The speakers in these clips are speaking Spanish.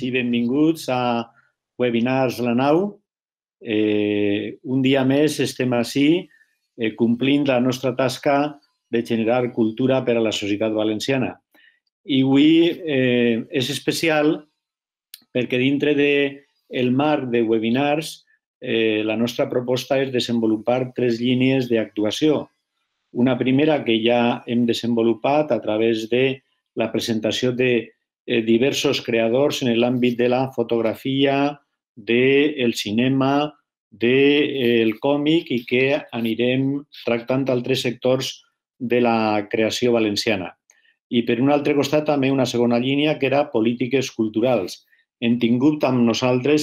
i benvinguts a Webinars La Nau. Un dia més estem ací complint la nostra tasca de generar cultura per a la societat valenciana. I avui és especial perquè dintre del marc de webinars la nostra proposta és desenvolupar 3 línies d'actuació. Una primera que ja hem desenvolupat a través de la presentació de diversos creadors en l'àmbit de la fotografia, del cinema, del còmic i que anirem tractant altres sectors de la creació valenciana. I per un altre costat també una segona línia que era polítiques culturals. Hem tingut amb nosaltres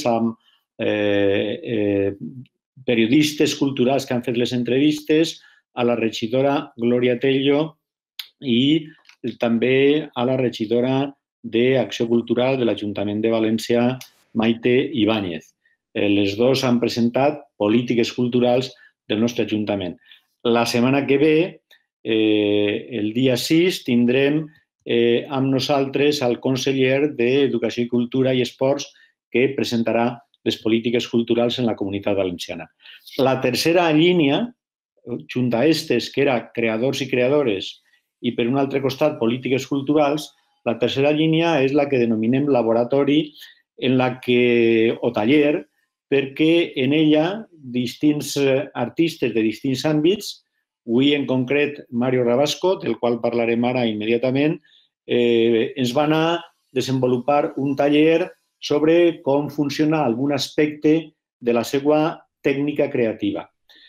periodistes culturals que han fet les entrevistes, a la regidora Glòria Tello i també a la regidora d'Acció Cultural de l'Ajuntament de València, Maite Ibáñez. Les dues han presentat polítiques culturals del nostre Ajuntament. La setmana que ve, el dia 6, tindrem amb nosaltres el conseller d'Educació i Cultura i Esports que presentarà les polítiques culturals en la Comunitat Valenciana. La tercera línia, junt a aquestes, que era creadors i creadores, i per un altre costat polítiques culturals, la tercera línia és la que denominem laboratori o taller, perquè en ella distints artistes de distints àmbits, avui en concret Mario Rabasco, del qual parlarem ara immediatament, ens van a desenvolupar un taller sobre com funciona algun aspecte de la seva tècnica creativa.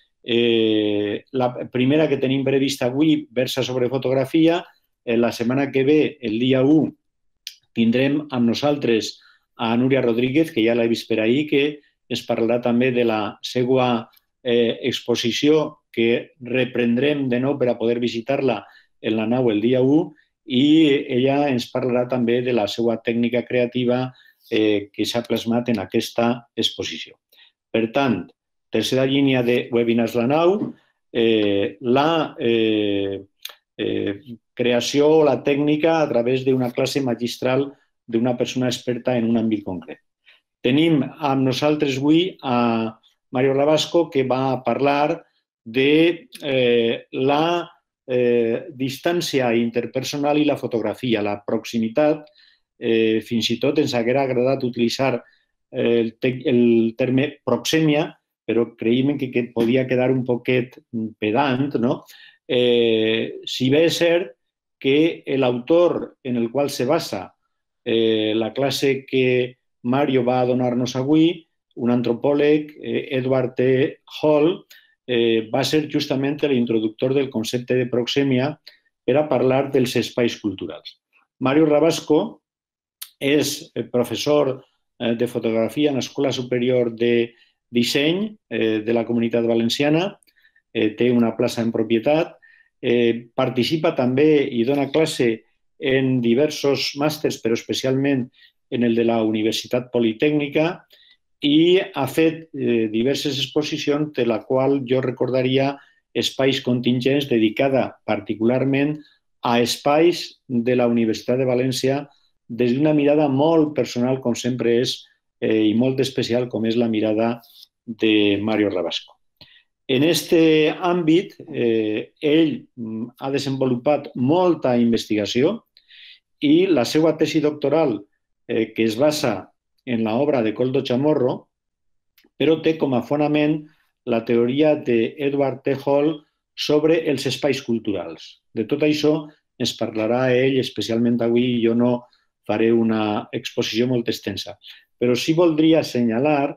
La primera que tenim prevista avui versa sobre fotografia. La setmana que ve, el dia 1, tindrem amb nosaltres a Núria Rodríguez, que ja l'he vist per ahir, que ens parlarà també de la seva exposició que reprendrem de nou per a poder visitar-la en la nau el dia 1 i ella ens parlarà també de la seva tècnica creativa que s'ha plasmat en aquesta exposició. Per tant, tercera línia de Webinars La Nau, la creació o la tècnica a través d'una classe magistral d'una persona experta en un àmbit concret. Tenim amb nosaltres avui a Mario Rabasco, que va parlar de la distància interpersonal i la fotografia, la proximitat. Fins i tot ens hauria agradat utilitzar el terme proxèmia, però creiem que podia quedar un poquet pedant, no? Si bé és cert que l'autor en el qual se basa la classe que Mario va donar-nos avui, un antropòleg, Edward T. Hall, va ser justament l'introductor del concepte de proxèmia per a parlar dels espais culturals. Mario Rabasco és professor de fotografia en l'Escola Superior de Disseny de la Comunitat Valenciana, té una plaça en propietat, participa també i dona classe en diversos màsters, però especialment en el de la Universitat Politècnica, i ha fet diverses exposicions, de la qual jo recordaria Espais Contingents, dedicada particularment a espais de la Universitat de València des d'una mirada molt personal, com sempre és, i molt especial, com és la mirada de Mario Rabasco. En aquest àmbit, ell ha desenvolupat molta investigació i la seva tesi doctoral, que es basa en l'obra de Koldo Chamorro, però té com a fonament la teoria d'Edward T. Hall sobre els espais culturals. De tot això ens parlarà ell, especialment avui. Jo no faré una exposició molt extensa, però sí voldria assenyalar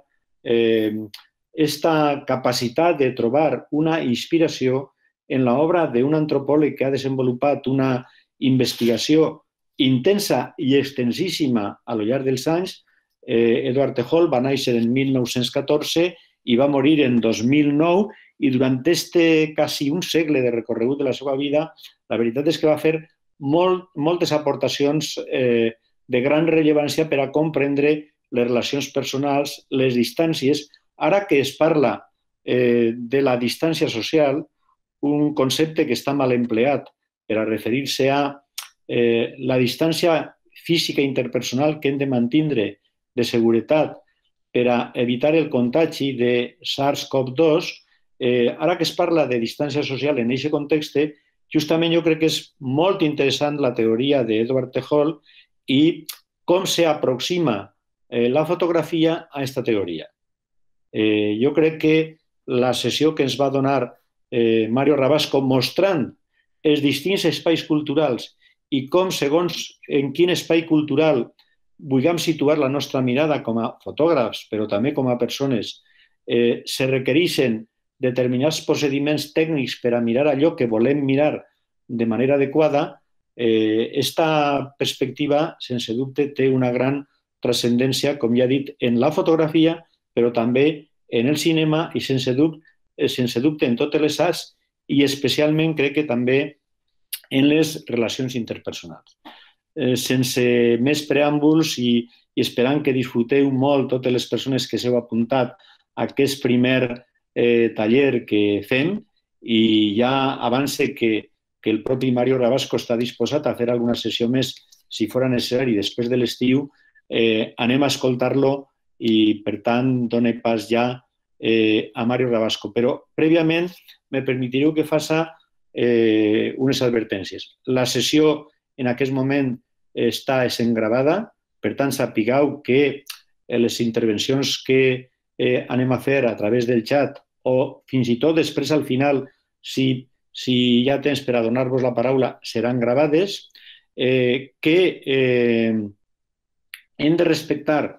aquesta capacitat de trobar una inspiració en l'obra d'un antropòleg que ha desenvolupat una investigació intensa i extensíssima a lo llarg dels anys. Edward T. Hall va néixer en 1914 i va morir en 2009, i durant quasi un segle de recorregut de la seva vida, la veritat és que va fer moltes aportacions de gran rellevància per a comprendre les relacions personals, les distàncies. Ara que es parla de la distància social, un concepte que està mal empleat per a referir-se a la distància física interpersonal que hem de mantenir de seguretat per a evitar el contagi de SARS-CoV-2, ara que es parla de distància social en aquest context, justament jo crec que és molt interessant la teoria d'Edward T. Hall i com s'aproxima la fotografia a aquesta teoria. Jo crec que la sessió que ens va donar Mario Rabasco mostrant els distints espais culturals i com, segons en quin espai cultural vulguem situar la nostra mirada com a fotògrafs, però també com a persones, se requereixen determinats procediments tècnics per a mirar allò que volem mirar de manera adequada, aquesta perspectiva, sense dubte, té una gran transcendència, com ja he dit, en la fotografia, però també en el cinema i, sense dubte, en totes les arts i especialment, crec que també en les relacions interpersonals. Sense més preàmbuls i esperant que disfruteu molt totes les persones que s'heu apuntat a aquest primer taller que fem, i ja avance que el propi Mario Rabasco està disposat a fer alguna sessió més si fora necessari després de l'estiu, anem a escoltar-lo i, per tant, dono pas ja a Mario Rabasco. Però, prèviament, me permetireu que faci unes advertències. La sessió en aquest moment està sent gravada, per tant, sapigueu que les intervencions que anem a fer a través del xat o fins i tot després al final, si hi ha temps per a donar-vos la paraula, seran gravades, que hem de respectar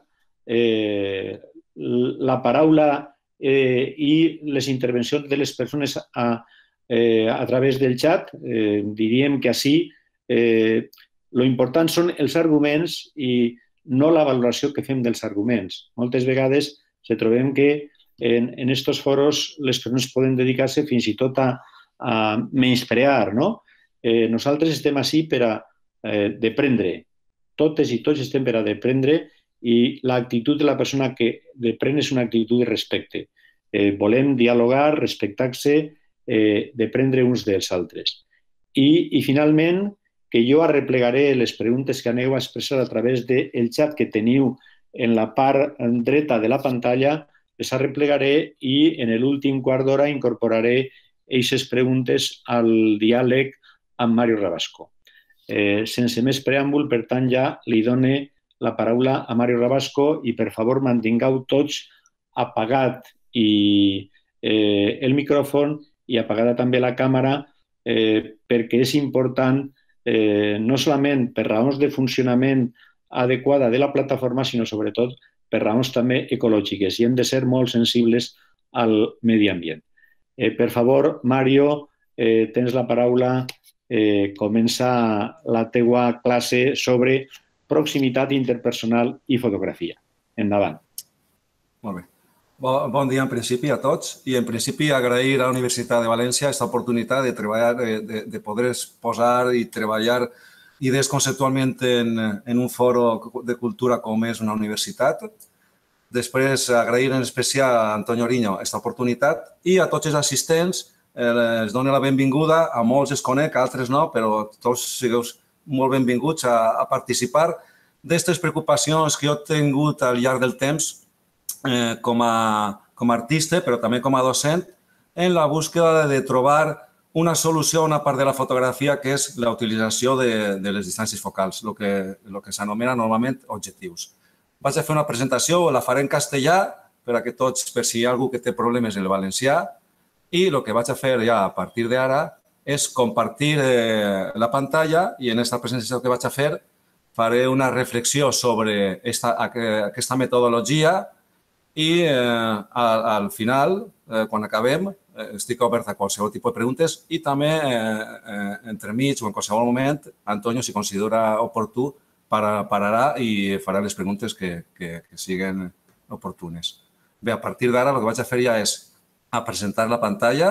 la paraula i les intervencions de les persones a través del xat. Diríem que així l'important són els arguments i no la valoració que fem dels arguments. Moltes vegades se trobem que en aquests foros les persones poden dedicar-se fins i tot a menysprear, no? Nosaltres estem així per a deprendre. Totes i tots estem per a deprendre i l'actitud de la persona que deprèn és una actitud de respecte. Volem dialogar, respectar-se, deprendre uns dels altres. I finalment, que jo arreplegaré les preguntes que aneu a expressar a través del xat que teniu en la part dreta de la pantalla, les arreplegaré i en l'últim quart d'hora incorporaré aquestes preguntes al diàleg amb Mario Rabasco. Sense més preàmbul, per tant, ja li dono la paraula a Mario Rabasco i, per favor, mantingueu tots apagat el micròfon i apagada també la càmera, perquè és important, no solament per raons de funcionament adequada de la plataforma, sinó sobretot per raons també ecològiques, i hem de ser molt sensibles al medi ambient. Per favor, Mario, tens la paraula. Comença la teua classe sobre proximitat interpersonal i fotografia. Endavant. Molt bé. Bon dia en principi a tots i en principi agrair a la Universitat de València aquesta oportunitat de treballar, de poder posar i treballar idees conceptualment en un foro de cultura com és una universitat. Després, agrair en especial a Antonio Oriño aquesta oportunitat i a tots els assistents. Els dono la benvinguda, a molts els conec, a altres no, però tots sigueu molt benvinguts a participar d'aquestes preocupacions que jo he tingut al llarg del temps com a artista, però també com a docent, en la búsqueda de trobar una solució a una part de la fotografia que és la utilització de les distàncies focals, el que s'anomena normalment objectius. Vaig a fer una presentació, la faré en castellà, per si hi ha algú que té problemes en el valencià, i el que vaig a fer ja a partir d'ara és compartir la pantalla i en aquesta presentació que vaig a fer faré una reflexió sobre aquesta metodologia i al final, quan acabem, estic obert a qualsevol tipus de preguntes i també entremig o en qualsevol moment, Antonio, si considera oportú, pararà i farà les preguntes que siguin oportunes. Bé, a partir d'ara el que vaig a fer ja és a presentar la pantalla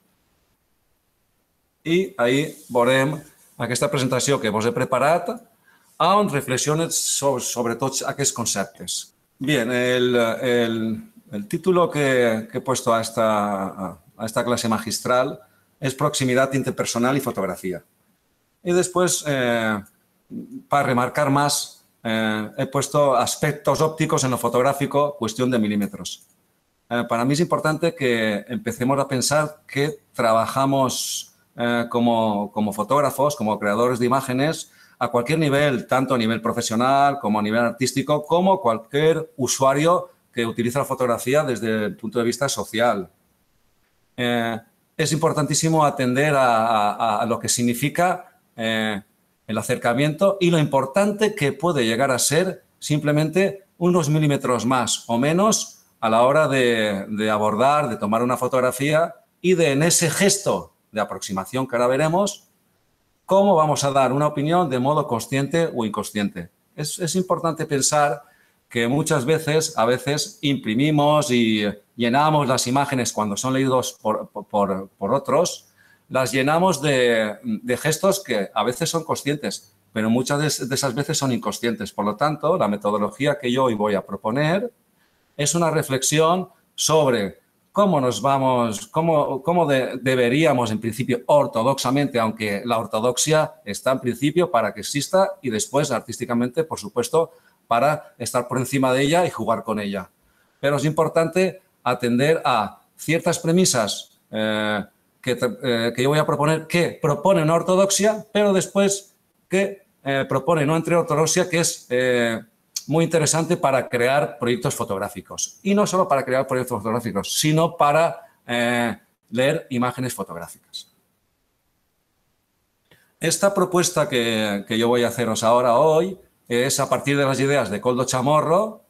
i ahí veurem aquesta presentació que vos he preparat on reflexiones sobre tots aquests conceptes. Bien, el título que he puesto a esta clase magistral es Proximidad interpersonal y fotografía. Y después, para remarcar más he puesto aspectos ópticos en lo fotográfico, cuestión de milímetros. Para mí es importante que empecemos a pensar que trabajamos como fotógrafos, como creadores de imágenes, a cualquier nivel, tanto a nivel profesional como a nivel artístico, como cualquier usuario que utiliza la fotografía desde el punto de vista social. Es importantísimo atender a lo que significa el acercamiento y lo importante que puede llegar a ser simplemente unos milímetros más o menos a la hora de abordar, de tomar una fotografía y de en ese gesto de aproximación que ahora veremos, cómo vamos a dar una opinión de modo consciente o inconsciente. Es importante pensar que muchas veces, a veces, imprimimos y llenamos las imágenes cuando son leídos por otros, las llenamos de gestos que a veces son conscientes, pero muchas de esas veces son inconscientes. Por lo tanto, la metodología que yo hoy voy a proponer es una reflexión sobre cómo deberíamos, en principio, ortodoxamente, aunque la ortodoxia está en principio para que exista y después, artísticamente, por supuesto, para estar por encima de ella y jugar con ella. Pero es importante atender a ciertas premisas que yo voy a proponer que propone una ortodoxia, pero después que propone no entre ortodoxia, que es muy interesante para crear proyectos fotográficos. Y no solo para crear proyectos fotográficos, sino para leer imágenes fotográficas. Esta propuesta que yo voy a haceros ahora hoy es a partir de las ideas de Koldo Chamorro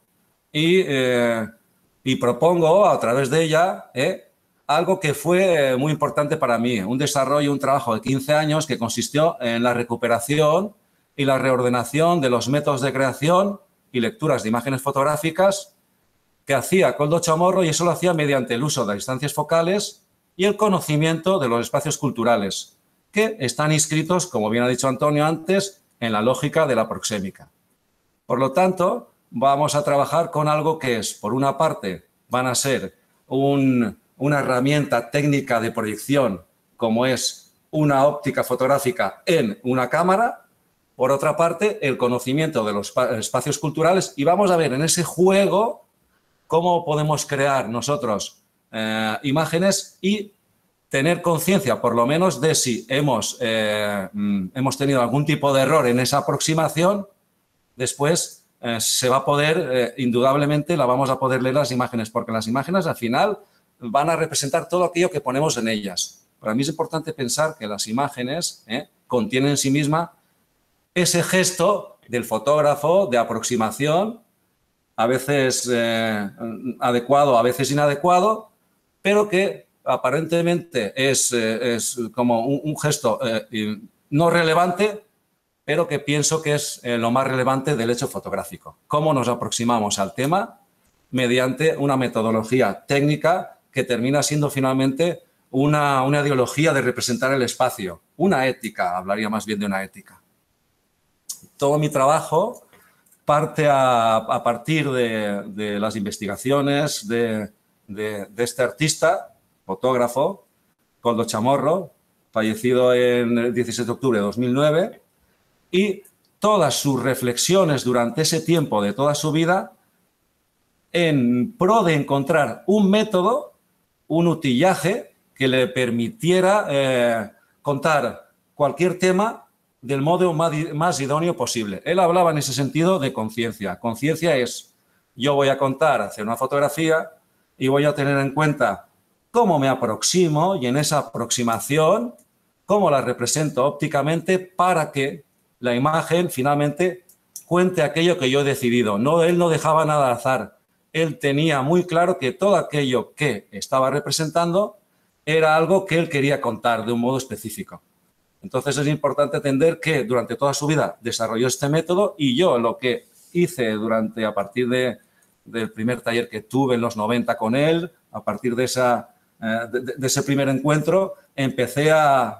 y propongo a través de ella algo que fue muy importante para mí, un desarrollo, un trabajo de 15 años que consistió en la recuperación y la reordenación de los métodos de creación y lecturas de imágenes fotográficas que hacía Koldo Chamorro, y eso lo hacía mediante el uso de distancias focales y el conocimiento de los espacios culturales, que están inscritos, como bien ha dicho Antonio antes, en la lógica de la proxémica. Por lo tanto, vamos a trabajar con algo que es, por una parte, van a ser una herramienta técnica de proyección, como es una óptica fotográfica en una cámara. Por otra parte, el conocimiento de los espacios culturales, y vamos a ver en ese juego cómo podemos crear nosotros imágenes y tener conciencia, por lo menos, de si hemos tenido algún tipo de error en esa aproximación. Después se va a poder, indudablemente, la vamos a poder leer las imágenes, porque las imágenes al final van a representar todo aquello que ponemos en ellas. Para mí es importante pensar que las imágenes contienen en sí misma ese gesto del fotógrafo de aproximación, a veces adecuado, a veces inadecuado, pero que aparentemente es como un gesto no relevante, pero que pienso que es lo más relevante del hecho fotográfico. Cómo nos aproximamos al tema mediante una metodología técnica que termina siendo finalmente una ideología de representar el espacio, una ética, hablaría más bien de una ética. Todo mi trabajo parte a partir de las investigaciones de este artista, fotógrafo, Koldo Chamorro, fallecido en el 17 de octubre de 2009, y todas sus reflexiones durante ese tiempo de toda su vida en pro de encontrar un método, un utillaje que le permitiera contar cualquier tema del modo más idóneo posible. Él hablaba en ese sentido de conciencia. Conciencia es, yo voy a contar, hacer una fotografía y voy a tener en cuenta cómo me aproximo y en esa aproximación, cómo la represento ópticamente para que la imagen finalmente cuente aquello que yo he decidido. Él no dejaba nada al azar. Él tenía muy claro que todo aquello que estaba representando era algo que él quería contar de un modo específico. Entonces es importante entender que durante toda su vida desarrolló este método y yo lo que hice a partir del primer taller que tuve en los 90 con él, a partir de ese primer encuentro, empecé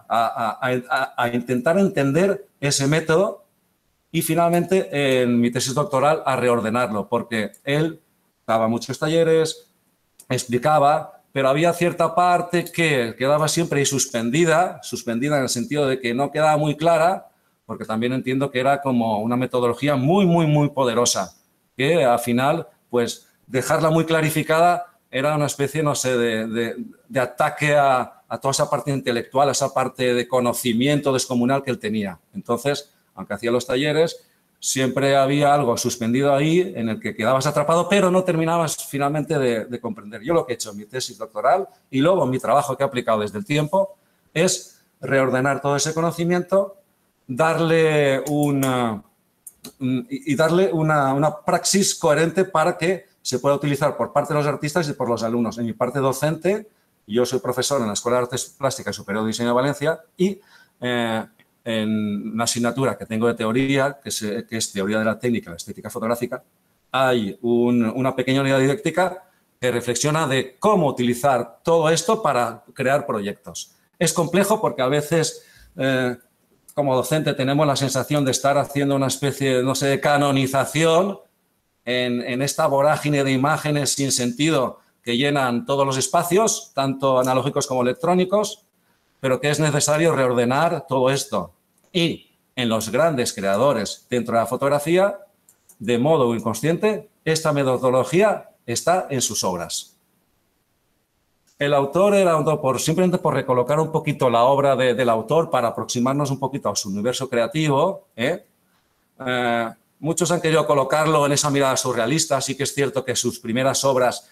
a intentar entender ese método y finalmente en mi tesis doctoral a reordenarlo, porque él daba muchos talleres, explicaba, pero había cierta parte que quedaba siempre ahí suspendida en el sentido de que no quedaba muy clara, porque también entiendo que era como una metodología muy, muy, muy poderosa, que al final, pues, dejarla muy clarificada era una especie, no sé, de ataque a toda esa parte intelectual, a esa parte de conocimiento descomunal que él tenía. Entonces, aunque hacía los talleres, siempre había algo suspendido ahí en el que quedabas atrapado, pero no terminabas finalmente de comprender. Yo lo que he hecho en mi tesis doctoral y luego en mi trabajo que he aplicado desde el tiempo es reordenar todo ese conocimiento, darle una praxis coherente para que se pueda utilizar por parte de los artistas y por los alumnos. En mi parte docente, yo soy profesor en la Escuela de Artes Plásticas y Superior de Diseño de Valencia y en una asignatura que tengo de teoría, que es Teoría de la Técnica y la Estética Fotográfica, hay una pequeña unidad didáctica que reflexiona de cómo utilizar todo esto para crear proyectos. Es complejo porque a veces, como docente, tenemos la sensación de estar haciendo una especie, no sé, de canonización en esta vorágine de imágenes sin sentido que llenan todos los espacios, tanto analógicos como electrónicos, pero que es necesario reordenar todo esto. Y en los grandes creadores dentro de la fotografía, de modo inconsciente, esta metodología está en sus obras. El autor era simplemente por recolocar un poquito la obra del autor para aproximarnos un poquito a su universo creativo. Muchos han querido colocarlo en esa mirada surrealista. Sí que es cierto que sus primeras obras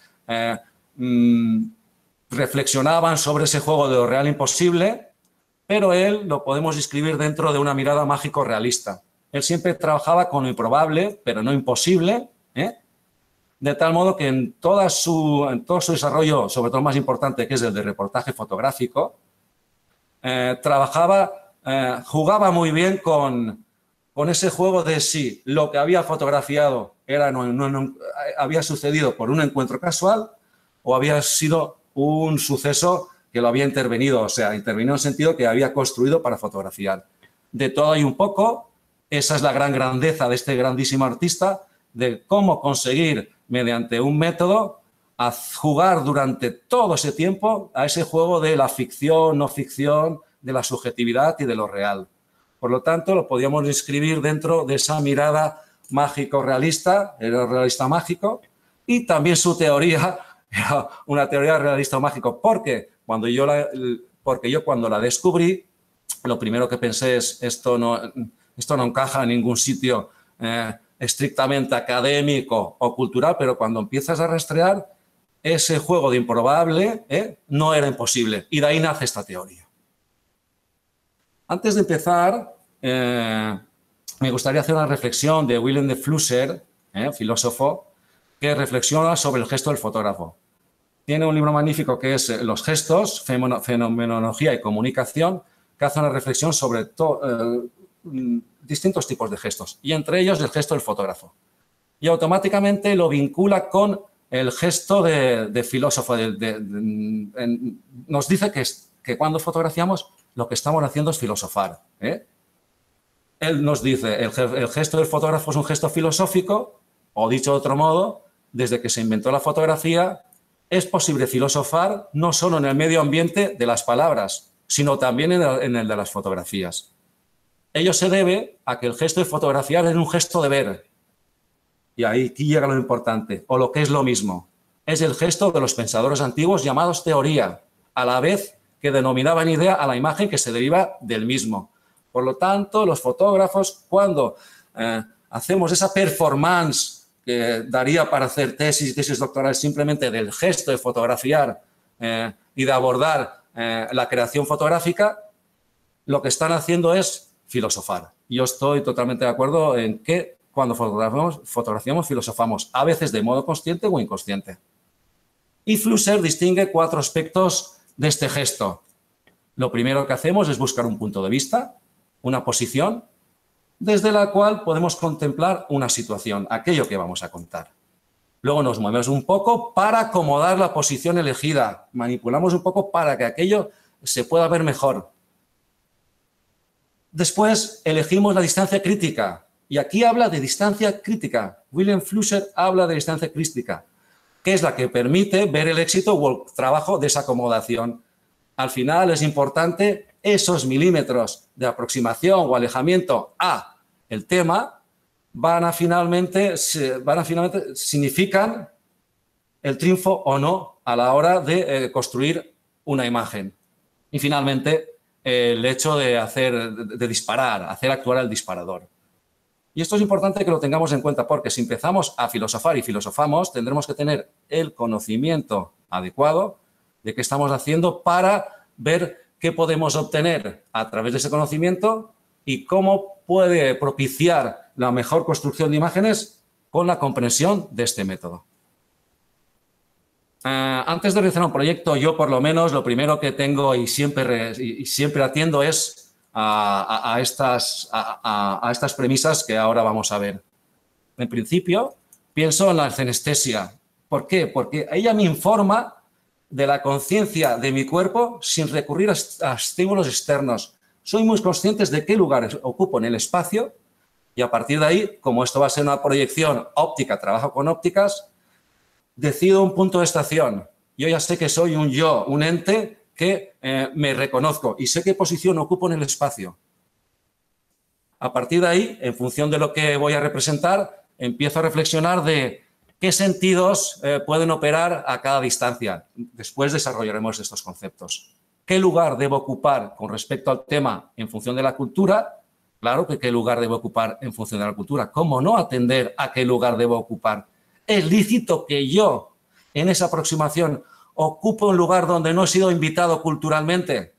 reflexionaban sobre ese juego de lo real imposible, pero él lo podemos inscribir dentro de una mirada mágico-realista. Él siempre trabajaba con lo improbable, pero no imposible, de tal modo que en todo su desarrollo, sobre todo el más importante, que es el de reportaje fotográfico, jugaba muy bien con ese juego de si lo que había fotografiado había sucedido por un encuentro casual o había sido un suceso que lo había intervenido, o sea, intervenido en el sentido que había construido para fotografiar. De todo y un poco, esa es la gran grandeza de este grandísimo artista, de cómo conseguir, mediante un método, jugar durante todo ese tiempo a ese juego de la ficción, no ficción, de la subjetividad y de lo real. Por lo tanto, lo podíamos inscribir dentro de esa mirada mágico-realista, el realista mágico, y también su teoría era una teoría realista mágico, porque yo cuando la descubrí, lo primero que pensé es esto no encaja en ningún sitio estrictamente académico o cultural, pero cuando empiezas a rastrear, ese juego de improbable no era imposible, y de ahí nace esta teoría. Antes de empezar, me gustaría hacer una reflexión de Willem de Flusser, filósofo, que reflexiona sobre el gesto del fotógrafo. Tiene un libro magnífico que es Los gestos, fenomenología y comunicación, que hace una reflexión sobre distintos tipos de gestos, y entre ellos el gesto del fotógrafo. Y automáticamente lo vincula con el gesto de filósofo. Nos dice que cuando fotografiamos lo que estamos haciendo es filosofar. Él nos dice, el gesto del fotógrafo es un gesto filosófico, o dicho de otro modo, desde que se inventó la fotografía, es posible filosofar no solo en el medio ambiente de las palabras, sino también en el de las fotografías. Ello se debe a que el gesto de fotografiar es un gesto de ver. Y aquí llega lo importante, o lo que es lo mismo. Es el gesto de los pensadores antiguos llamados teoría, a la vez que denominaban idea a la imagen que se deriva del mismo. Por lo tanto, los fotógrafos, cuando hacemos esa performance que daría para hacer tesis doctorales simplemente del gesto de fotografiar y de abordar la creación fotográfica, lo que están haciendo es filosofar. Yo estoy totalmente de acuerdo en que cuando fotografiamos, filosofamos, a veces de modo consciente o inconsciente. Y Flusser distingue 4 aspectos de este gesto. Lo primero que hacemos es buscar un punto de vista, una posición, desde la cual podemos contemplar una situación, aquello que vamos a contar. Luego nos movemos un poco para acomodar la posición elegida, manipulamos un poco para que aquello se pueda ver mejor. Después elegimos la distancia crítica, y aquí habla de distancia crítica. Willem Flusser habla de distancia crítica, que es la que permite ver el éxito o el trabajo de esa acomodación. Al final es importante esos milímetros de aproximación o alejamiento a el tema finalmente significan el triunfo o no a la hora de construir una imagen. Y finalmente, el hecho de disparar, hacer actuar al disparador. Y esto es importante que lo tengamos en cuenta porque si empezamos a filosofar y filosofamos, tendremos que tener el conocimiento adecuado de qué estamos haciendo para ver qué podemos obtener a través de ese conocimiento y cómo puede propiciar la mejor construcción de imágenes con la comprensión de este método. Antes de realizar un proyecto, yo por lo menos lo primero que tengo y siempre atiendo es a estas premisas que ahora vamos a ver. En principio, pienso en la escenestesia. ¿Por qué? Porque ella me informa de la conciencia de mi cuerpo sin recurrir a estímulos externos. Soy muy consciente de qué lugares ocupo en el espacio y a partir de ahí, como esto va a ser una proyección óptica, trabajo con ópticas, decido un punto de estación. Yo ya sé que soy un yo, un ente que me reconozco y sé qué posición ocupo en el espacio. A partir de ahí, en función de lo que voy a representar, empiezo a reflexionar de qué sentidos pueden operar a cada distancia. Después desarrollaremos estos conceptos. ¿Qué lugar debo ocupar con respecto al tema en función de la cultura? Claro que qué lugar debo ocupar en función de la cultura. ¿Cómo no atender a qué lugar debo ocupar? ¿Es lícito que yo, en esa aproximación, ocupe un lugar donde no he sido invitado culturalmente?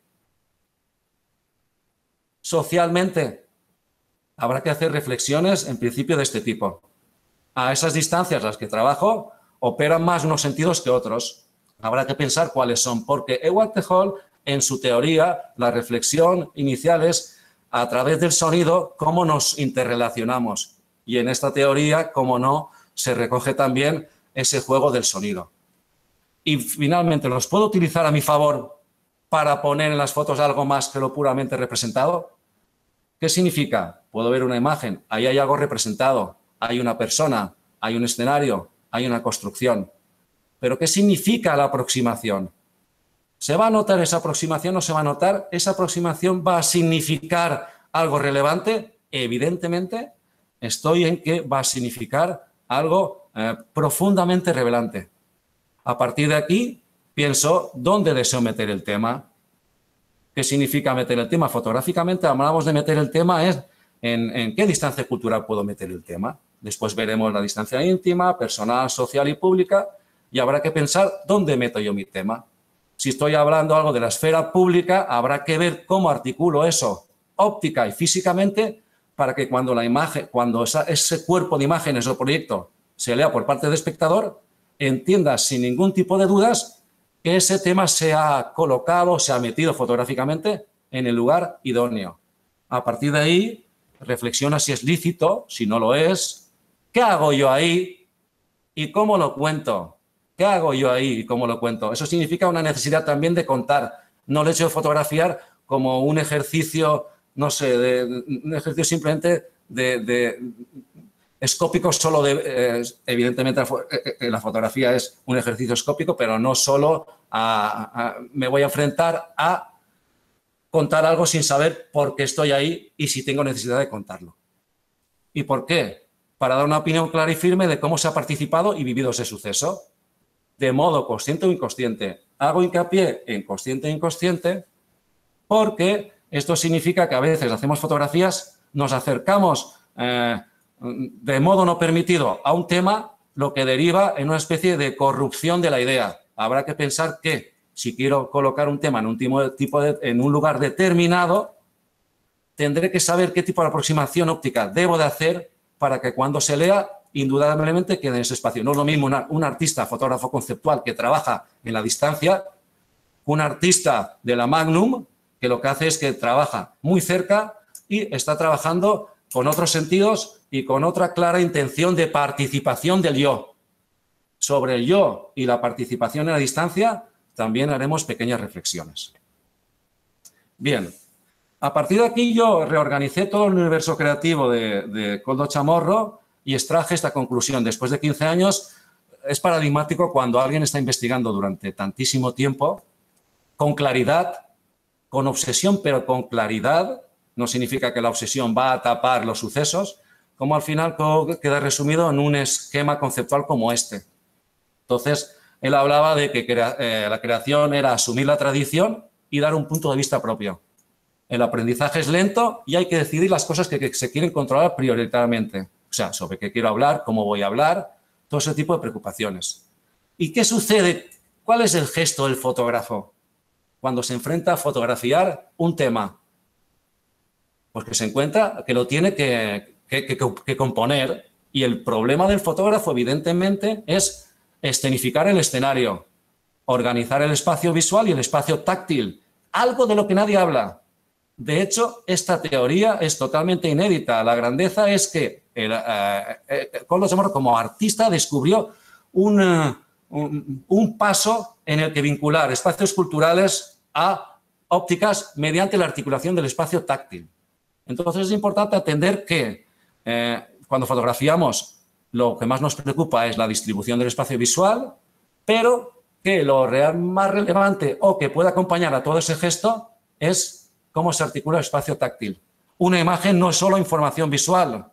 Socialmente. Habrá que hacer reflexiones, en principio, de este tipo. A esas distancias a las que trabajo, operan más unos sentidos que otros. Habrá que pensar cuáles son, porque Ewald Hall, en su teoría, la reflexión inicial es a través del sonido cómo nos interrelacionamos. Y en esta teoría, cómo no, se recoge también ese juego del sonido. Y finalmente, ¿los puedo utilizar a mi favor para poner en las fotos algo más que lo puramente representado? ¿Qué significa? Puedo ver una imagen, ahí hay algo representado, hay una persona, hay un escenario, hay una construcción. ¿Pero qué significa la aproximación? ¿Se va a notar esa aproximación o no se va a notar? ¿Esa aproximación va a significar algo relevante? Evidentemente, estoy en que va a significar algo profundamente relevante. A partir de aquí, pienso dónde deseo meter el tema. ¿Qué significa meter el tema? Fotográficamente hablamos de meter el tema es en qué distancia cultural puedo meter el tema. Después veremos la distancia íntima, personal, social y pública y habrá que pensar dónde meto yo mi tema. Si estoy hablando algo de la esfera pública, habrá que ver cómo articulo eso óptica y físicamente para que cuando la imagen, cuando ese cuerpo de imágenes o proyecto se lea por parte del espectador, entienda sin ningún tipo de dudas que ese tema se ha colocado, se ha metido fotográficamente en el lugar idóneo. A partir de ahí, reflexiona si es lícito, si no lo es, qué hago yo ahí y cómo lo cuento. ¿Qué hago yo ahí y cómo lo cuento? Eso significa una necesidad también de contar, no el hecho de fotografiar como un ejercicio, no sé, un ejercicio simplemente de escópico solo de, evidentemente la fotografía es un ejercicio escópico, pero no solo me voy a enfrentar a contar algo sin saber por qué estoy ahí y si tengo necesidad de contarlo. ¿Y por qué? Para dar una opinión clara y firme de cómo se ha participado y vivido ese suceso, de modo consciente o inconsciente. Hago hincapié en consciente e inconsciente porque esto significa que a veces hacemos fotografías, nos acercamos de modo no permitido a un tema, lo que deriva en una especie de corrupción de la idea. Habrá que pensar que si quiero colocar un tema en un lugar determinado, tendré que saber qué tipo de aproximación óptica debo de hacer para que cuando se lea, indudablemente quede en ese espacio. No es lo mismo un artista, fotógrafo conceptual que trabaja en la distancia, un artista de la Magnum que lo que hace es que trabaja muy cerca y está trabajando con otros sentidos y con otra clara intención de participación del yo. Sobre el yo y la participación en la distancia también haremos pequeñas reflexiones. Bien, a partir de aquí yo reorganicé todo el universo creativo de Koldo Chamorro y extraje esta conclusión. Después de 15 años es paradigmático cuando alguien está investigando durante tantísimo tiempo, con claridad, con obsesión pero con claridad, no significa que la obsesión va a tapar los sucesos, como al final queda resumido en un esquema conceptual como este. Entonces, él hablaba de que la creación era asumir la tradición y dar un punto de vista propio. El aprendizaje es lento y hay que decidir las cosas que se quieren controlar prioritariamente. O sea, sobre qué quiero hablar, cómo voy a hablar, todo ese tipo de preocupaciones. ¿Y qué sucede? ¿Cuál es el gesto del fotógrafo cuando se enfrenta a fotografiar un tema? Pues que se encuentra que lo tiene que componer, y el problema del fotógrafo, evidentemente, es escenificar el escenario, organizar el espacio visual y el espacio táctil, algo de lo que nadie habla. De hecho, esta teoría es totalmente inédita. La grandeza es que Carlos de Morro, como artista, descubrió un paso en el que vincular espacios culturales a ópticas mediante la articulación del espacio táctil. Entonces, es importante atender que cuando fotografiamos, lo que más nos preocupa es la distribución del espacio visual, pero que lo más relevante o que puede acompañar a todo ese gesto es cómo se articula el espacio táctil. Una imagen no es solo información visual.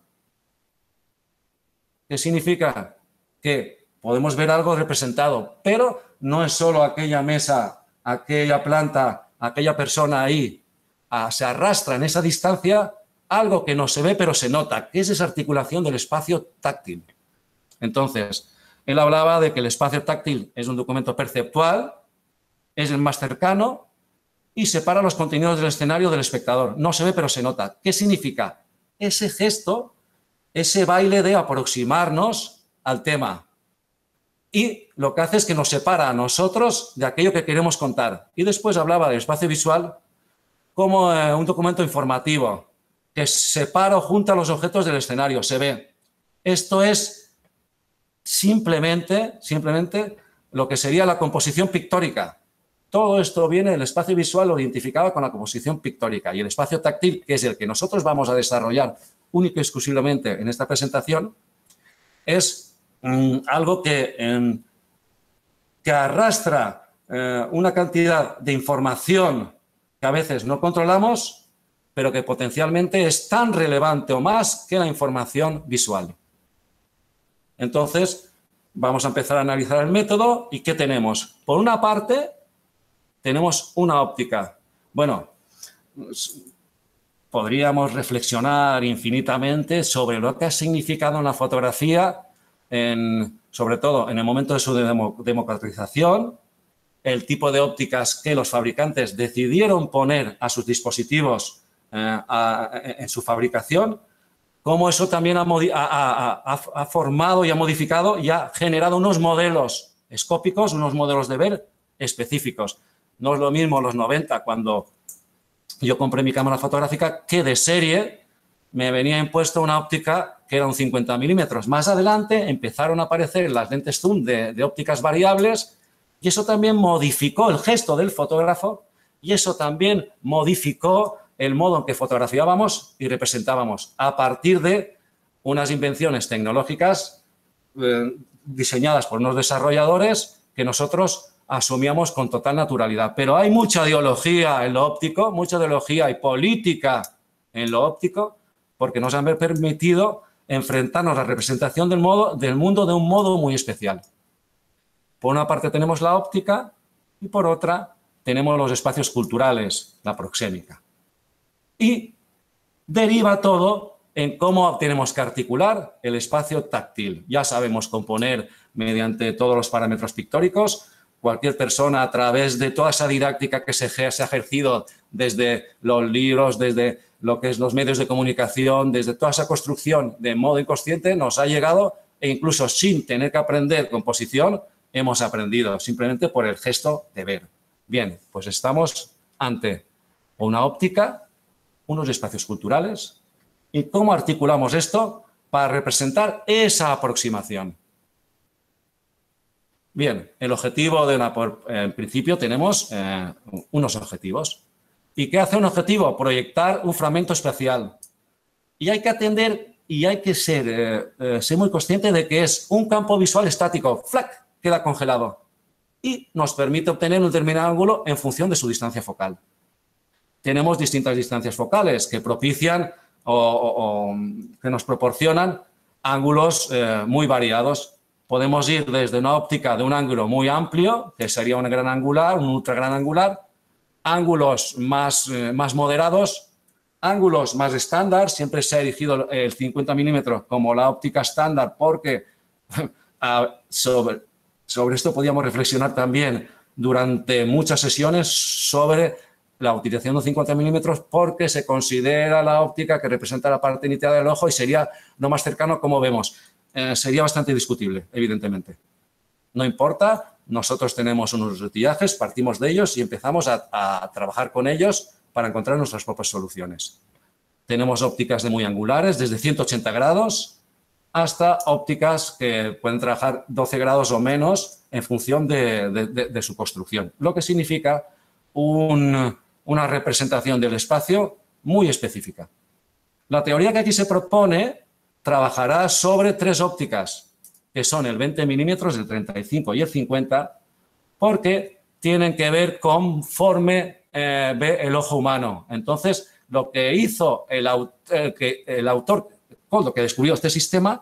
¿Qué significa? Que podemos ver algo representado, pero no es solo aquella mesa, aquella planta, aquella persona ahí. Se arrastra en esa distancia algo que no se ve pero se nota, que es esa articulación del espacio táctil. Entonces, él hablaba de que el espacio táctil es un documento perceptual, es el más cercano y separa los contenidos del escenario del espectador. No se ve pero se nota. ¿Qué significa? Ese gesto, ese baile de aproximarnos al tema. Y lo que hace es que nos separa a nosotros de aquello que queremos contar. Y después hablaba del espacio visual como un documento informativo que separa o junta los objetos del escenario, se ve. Esto es simplemente lo que sería la composición pictórica. Todo esto viene del espacio visual, lo identificaba con la composición pictórica, y el espacio táctil, que es el que nosotros vamos a desarrollar único y exclusivamente en esta presentación, es algo que arrastra una cantidad de información que a veces no controlamos, pero que potencialmente es tan relevante o más que la información visual. Entonces, vamos a empezar a analizar el método. ¿Y qué tenemos? Por una parte, tenemos una óptica. Bueno, podríamos reflexionar infinitamente sobre lo que ha significado una fotografía, sobre todo en el momento de su democratización, el tipo de ópticas que los fabricantes decidieron poner a sus dispositivos en su fabricación, cómo eso también ha formado y ha modificado y ha generado unos modelos escópicos, unos modelos de ver específicos. No es lo mismo los 90, cuando yo compré mi cámara fotográfica, que de serie me venía impuesto una óptica que era un 50 milímetros. Más adelante empezaron a aparecer las lentes zoom de ópticas variables, y eso también modificó el gesto del fotógrafo, y eso también modificó el modo en que fotografiábamos y representábamos a partir de unas invenciones tecnológicas diseñadas por unos desarrolladores que nosotros asumíamos con total naturalidad. Pero hay mucha ideología en lo óptico, mucha ideología y política en lo óptico, porque nos han permitido enfrentarnos a la representación del mundo de un modo muy especial. Por una parte tenemos la óptica y por otra tenemos los espacios culturales, la proxémica. Y deriva todo en cómo tenemos que articular el espacio táctil. Ya sabemos componer mediante todos los parámetros pictóricos. Cualquier persona, a través de toda esa didáctica que se ha ejercido desde los libros, desde lo que es los medios de comunicación, desde toda esa construcción de modo inconsciente, nos ha llegado, e incluso sin tener que aprender composición, hemos aprendido simplemente por el gesto de ver. Bien, pues estamos ante una óptica, unos espacios culturales, y cómo articulamos esto para representar esa aproximación. Bien, el objetivo en principio tenemos unos objetivos. ¿Y qué hace un objetivo? Proyectar un fragmento espacial. Y hay que atender y hay que ser muy consciente de que es un campo visual estático. ¡Flac! Queda congelado. Y nos permite obtener un determinado ángulo en función de su distancia focal. tenemos distintas distancias focales que propician o que nos proporcionan ángulos muy variados. Podemos ir desde una óptica de un ángulo muy amplio, que sería un gran angular, un ultra gran angular, ángulos más moderados, ángulos más estándar. Siempre se ha erigido el 50 milímetros como la óptica estándar porque sobre esto podíamos reflexionar también durante muchas sesiones sobre la utilización de 50 milímetros porque se considera la óptica que representa la parte nítida del ojo y sería lo más cercano como vemos. Sería bastante discutible, evidentemente. No importa, nosotros tenemos unos rutillajes, partimos de ellos y empezamos a trabajar con ellos para encontrar nuestras propias soluciones. Tenemos ópticas de muy angulares, desde 180 grados hasta ópticas que pueden trabajar 12 grados o menos en función de su construcción, lo que significa una representación del espacio muy específica. La teoría que aquí se propone trabajará sobre 3 ópticas, que son el 20 milímetros, el 35 y el 50, porque tienen que ver conforme ve el ojo humano. Entonces, lo que hizo el autor Koldo, que descubrió este sistema,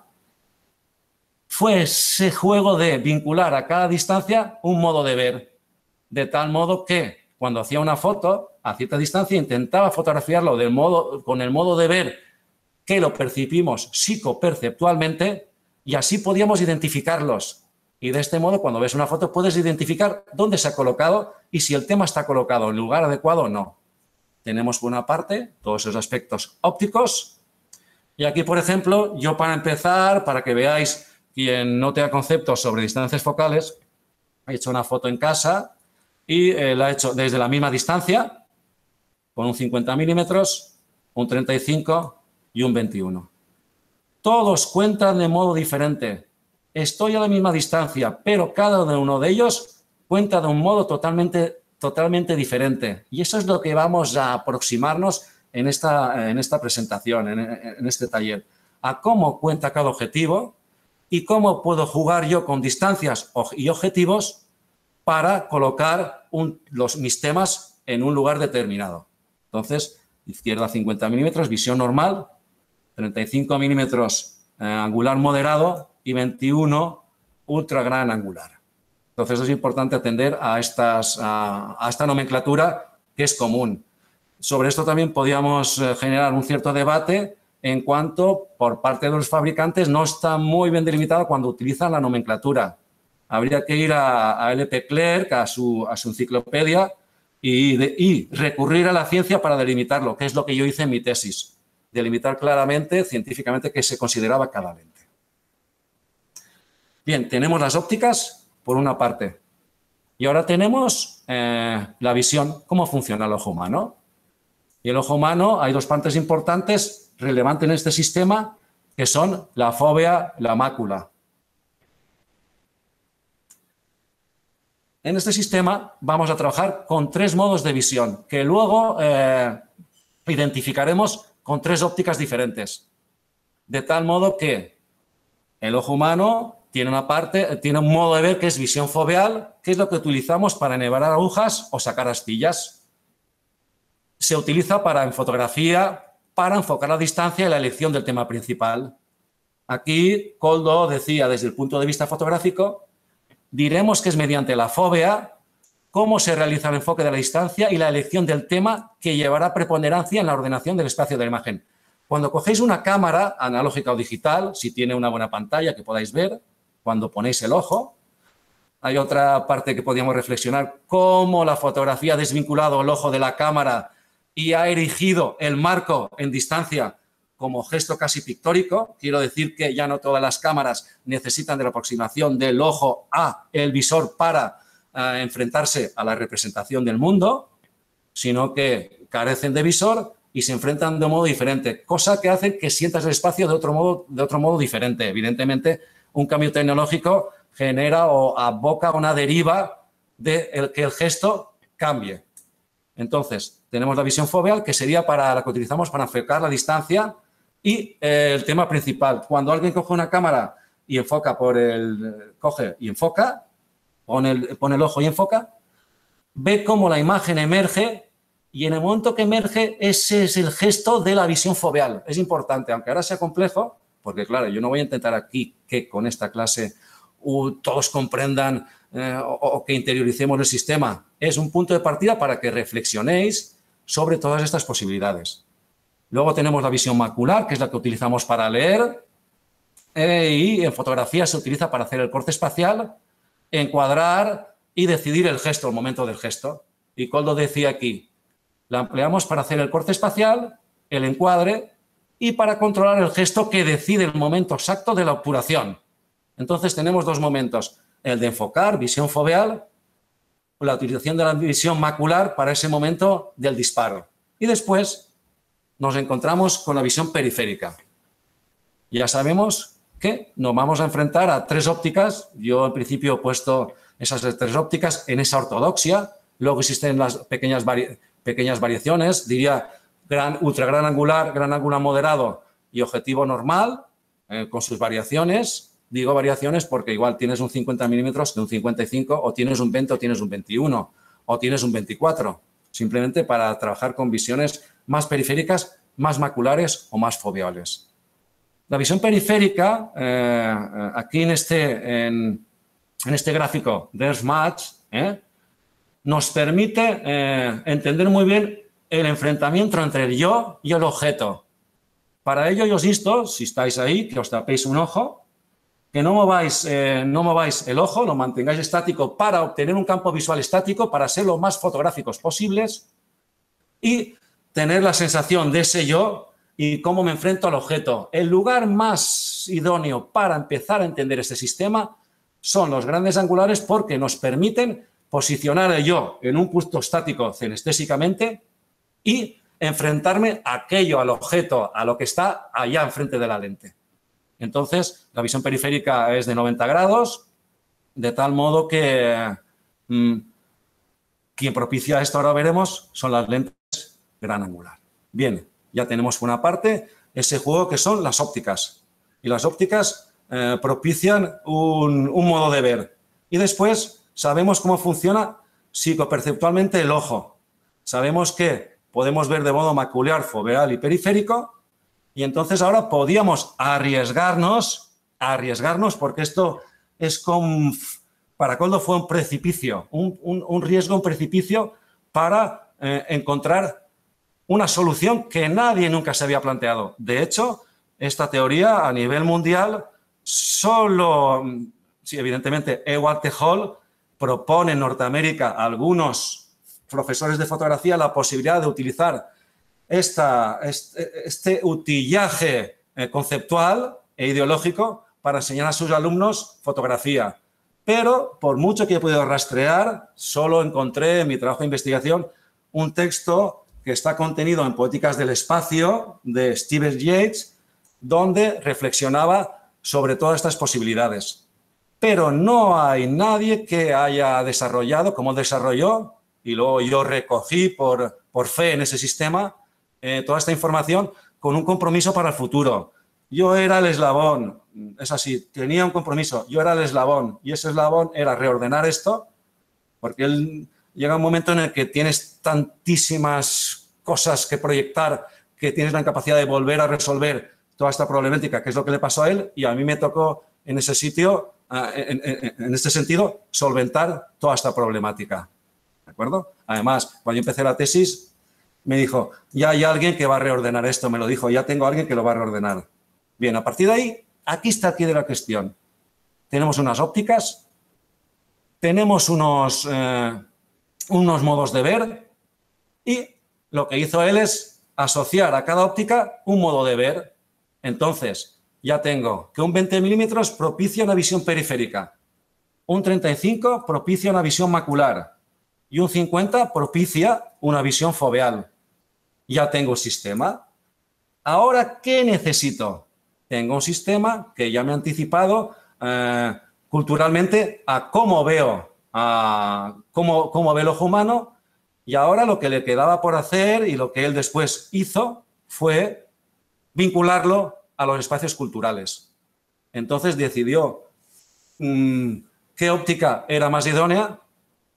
fue ese juego de vincular a cada distancia un modo de ver, de tal modo que cuando hacía una foto a cierta distancia intentaba fotografiarlo con el modo de ver que lo percibimos psicoperceptualmente y así podíamos identificarlos. Y de este modo, cuando ves una foto, puedes identificar dónde se ha colocado y si el tema está colocado en el lugar adecuado o no. Tenemos por una parte todos esos aspectos ópticos. Y aquí, por ejemplo, yo para empezar, para que veáis, quien no tenga conceptos sobre distancias focales, he hecho una foto en casa y la he hecho desde la misma distancia, con un 50 milímetros, un 35 y un 21. Todos cuentan de modo diferente. Estoy a la misma distancia, pero cada uno de ellos cuenta de un modo totalmente diferente. Y eso es lo que vamos a aproximarnos en esta presentación, en este taller, a cómo cuenta cada objetivo y cómo puedo jugar yo con distancias y objetivos para colocar mis temas en un lugar determinado. Entonces, izquierda 50 milímetros, visión normal, 35 milímetros angular moderado y 21 ultra gran angular. Entonces, es importante atender a esta nomenclatura que es común. Sobre esto también podríamos generar un cierto debate en cuanto, por parte de los fabricantes, no está muy bien delimitado cuando utilizan la nomenclatura. Habría que ir a LP Clerc, a su enciclopedia, y recurrir a la ciencia para delimitarlo, que es lo que yo hice en mi tesis. Delimitar claramente, científicamente, qué se consideraba cada lente. Bien, tenemos las ópticas, por una parte. Y ahora tenemos la visión, cómo funciona el ojo humano. Y el ojo humano, hay 2 partes importantes relevantes en este sistema, que son la fóvea, la mácula. En este sistema vamos a trabajar con 3 modos de visión, que luego identificaremos con 3 ópticas diferentes. De tal modo que el ojo humano tiene un modo de ver que es visión foveal, que es lo que utilizamos para enhebrar agujas o sacar astillas. Se utiliza en fotografía para enfocar la distancia y la elección del tema principal. Aquí Koldo decía, desde el punto de vista fotográfico, diremos que es mediante la fóvea cómo se realiza el enfoque de la distancia y la elección del tema que llevará preponderancia en la ordenación del espacio de la imagen. Cuando cogéis una cámara analógica o digital, si tiene una buena pantalla que podáis ver, cuando ponéis el ojo, hay otra parte que podríamos reflexionar, cómo la fotografía ha desvinculado el ojo de la cámara y ha erigido el marco en distancia como gesto casi pictórico. Quiero decir que ya no todas las cámaras necesitan de la aproximación del ojo a el visor para enfrentarse a la representación del mundo, sino que carecen de visor y se enfrentan de un modo diferente, cosa que hace que sientas el espacio de otro modo diferente. Evidentemente, un cambio tecnológico genera o aboca una deriva de que el gesto cambie. Entonces, tenemos la visión foveal, que sería la que utilizamos para enfocar la distancia y el tema principal. Cuando alguien coge una cámara y enfoca coge y enfoca, pone el ojo y enfoca, ve cómo la imagen emerge y en el momento que emerge, ese es el gesto de la visión foveal. Es importante, aunque ahora sea complejo, porque claro, yo no voy a intentar aquí que con esta clase todos comprendan o que interioricemos el sistema. Es un punto de partida para que reflexionéis sobre todas estas posibilidades. Luego tenemos la visión macular, que es la que utilizamos para leer, y en fotografía se utiliza para hacer el corte espacial, encuadrar y decidir el gesto, el momento del gesto. Y Koldo decía aquí, la empleamos para hacer el corte espacial, el encuadre y para controlar el gesto que decide el momento exacto de la obturación. Entonces tenemos dos momentos, el de enfocar, visión foveal, la utilización de la visión macular para ese momento del disparo. Y después nos encontramos con la visión periférica. Ya sabemos que nos vamos a enfrentar a tres ópticas. Yo en principio he puesto esas tres ópticas en esa ortodoxia. Luego existen las pequeñas variaciones, diría ultra gran angular moderado y objetivo normal, con sus variaciones. Digo variaciones porque igual tienes un 50 milímetros de un 55, o tienes un 20 o tienes un 21, o tienes un 24. Simplemente para trabajar con visiones más periféricas, más maculares o más foveales. La visión periférica, aquí en este gráfico de Match, nos permite entender muy bien el enfrentamiento entre el yo y el objeto. Para ello, yo os insto, si estáis ahí, que os tapéis un ojo, que no mováis el ojo, lo mantengáis estático para obtener un campo visual estático, para ser lo más fotográficos posibles y tener la sensación de ese yo y cómo me enfrento al objeto. El lugar más idóneo para empezar a entender este sistema son los grandes angulares porque nos permiten posicionar el yo en un punto estático cinestésicamente y enfrentarme a aquello, al objeto, a lo que está allá enfrente de la lente. Entonces, la visión periférica es de 90 grados, de tal modo que quien propicia esto, ahora veremos, son las lentes gran angular. Bien, ya tenemos por una parte ese juego que son las ópticas. Y las ópticas propician un modo de ver. Y después sabemos cómo funciona psicoperceptualmente el ojo. Sabemos que podemos ver de modo macular, foveal y periférico. Y entonces ahora podíamos arriesgarnos porque esto es para Koldo fue un precipicio, un riesgo, un precipicio para encontrar una solución que nadie nunca se había planteado. De hecho, esta teoría a nivel mundial solo, sí, evidentemente, Ewald Hall propone en Norteamérica a algunos profesores de fotografía la posibilidad de utilizar este utillaje conceptual e ideológico para enseñar a sus alumnos fotografía. Pero, por mucho que he podido rastrear, solo encontré en mi trabajo de investigación un texto que está contenido en Poéticas del Espacio de Steve Yates, donde reflexionaba sobre todas estas posibilidades. Pero no hay nadie que haya desarrollado, como desarrolló, y luego yo recogí por fe en ese sistema, toda esta información con un compromiso para el futuro. Yo era el eslabón, es así, tenía un compromiso, yo era el eslabón y ese eslabón era reordenar esto, porque llega un momento en el que tienes tantísimas cosas que proyectar que tienes la capacidad de volver a resolver toda esta problemática, que es lo que le pasó a él, y a mí me tocó en ese sitio, en este sentido, solventar toda esta problemática. ¿De acuerdo? Además, cuando yo empecé la tesis, me dijo, ya hay alguien que va a reordenar esto, me lo dijo, ya tengo a alguien que lo va a reordenar. Bien, a partir de ahí, aquí está el quid de la cuestión. Tenemos unas ópticas, tenemos unos modos de ver y lo que hizo él es asociar a cada óptica un modo de ver. Entonces, ya tengo que un 20 milímetros propicia una visión periférica, un 35 propicia una visión macular y un 50 propicia una visión foveal. Ya tengo el sistema. Ahora, ¿qué necesito? Tengo un sistema que ya me ha anticipado culturalmente a cómo veo, cómo ve el ojo humano, y ahora lo que le quedaba por hacer y lo que él después hizo fue vincularlo a los espacios culturales. Entonces decidió qué óptica era más idónea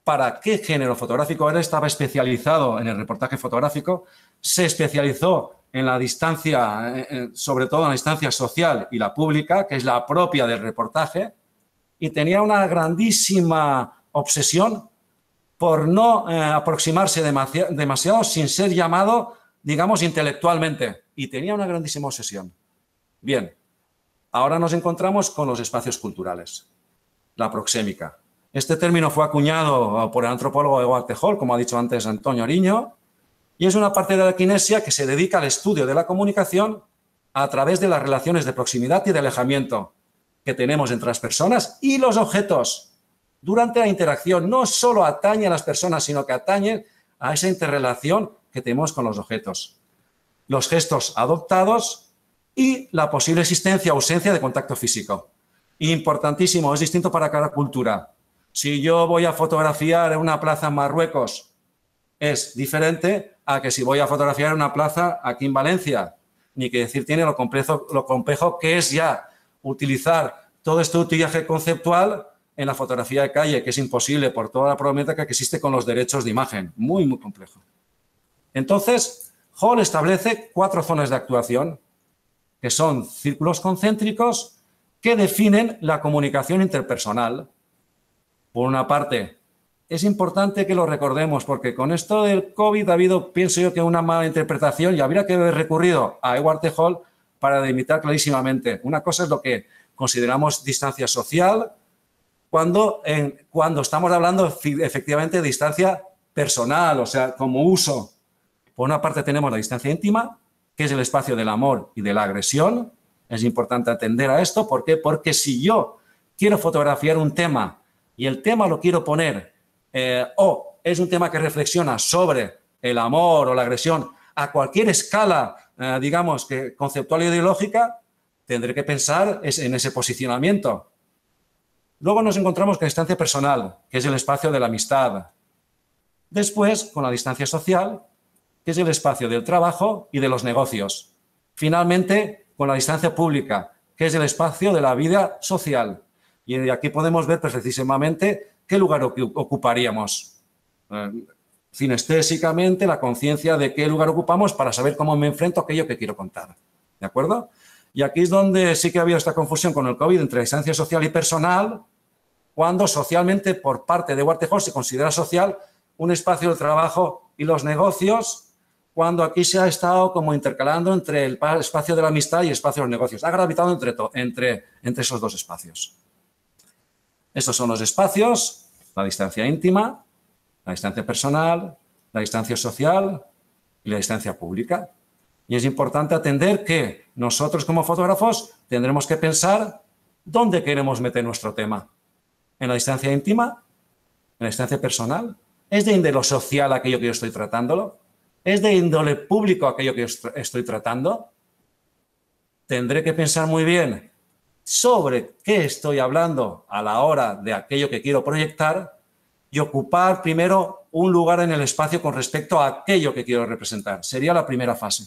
para qué género fotográfico. Él estaba especializado en el reportaje fotográfico, se especializó en la distancia, sobre todo en la distancia social y la pública, que es la propia del reportaje, y tenía una grandísima obsesión por no aproximarse demasiado sin ser llamado, digamos, intelectualmente. Y tenía una grandísima obsesión. Bien, ahora nos encontramos con los espacios culturales, la proxémica. Este término fue acuñado por el antropólogo Edward T. Hall, como ha dicho antes Antonio Ariño, y es una parte de la kinesia que se dedica al estudio de la comunicación a través de las relaciones de proximidad y de alejamiento que tenemos entre las personas y los objetos. Durante la interacción no solo atañe a las personas, sino que atañe a esa interrelación que tenemos con los objetos. Los gestos adoptados y la posible existencia o ausencia de contacto físico. Importantísimo, es distinto para cada cultura. Si yo voy a fotografiar en una plaza en Marruecos, es diferente a que si voy a fotografiar en una plaza aquí en Valencia. Ni que decir tiene lo complejo que es ya utilizar todo este utillaje conceptual en la fotografía de calle, que es imposible por toda la problemática que existe con los derechos de imagen. Muy, muy complejo. Entonces, Hall establece 4 zonas de actuación, que son círculos concéntricos que definen la comunicación interpersonal. Por una parte, es importante que lo recordemos, porque con esto del COVID ha habido, pienso yo, que una mala interpretación y habría que haber recurrido a Edward T. Hall para delimitar clarísimamente. Una cosa es lo que consideramos distancia social, cuando estamos hablando efectivamente de distancia personal, o sea, como uso. Por una parte tenemos la distancia íntima, que es el espacio del amor y de la agresión. Es importante atender a esto. ¿Por qué? Porque si yo quiero fotografiar un tema y el tema lo quiero poner, o es un tema que reflexiona sobre el amor o la agresión a cualquier escala, digamos, que conceptual e ideológica, tendré que pensar en ese posicionamiento. Luego nos encontramos con la distancia personal, que es el espacio de la amistad. Después, con la distancia social, que es el espacio del trabajo y de los negocios. Finalmente, con la distancia pública, que es el espacio de la vida social. Y aquí podemos ver perfectísimamente qué lugar ocuparíamos. Cinestésicamente, la conciencia de qué lugar ocupamos para saber cómo me enfrento a aquello que quiero contar. ¿De acuerdo? Y aquí es donde sí que ha habido esta confusión con el COVID entre distancia social y personal, cuando socialmente, por parte de Edward T. Hall, se considera social un espacio de trabajo y los negocios, cuando aquí se ha estado como intercalando entre el espacio de la amistad y el espacio de los negocios. Ha gravitado entre esos 2 espacios. Estos son los espacios: la distancia íntima, la distancia personal, la distancia social y la distancia pública. Y es importante atender que nosotros como fotógrafos tendremos que pensar dónde queremos meter nuestro tema. ¿En la distancia íntima? ¿En la distancia personal? ¿Es de índole social aquello que yo estoy tratándolo? ¿Es de índole público aquello que yo estoy tratando? Tendré que pensar muy bien sobre qué estoy hablando a la hora de aquello que quiero proyectar y ocupar primero un lugar en el espacio con respecto a aquello que quiero representar. Sería la primera fase.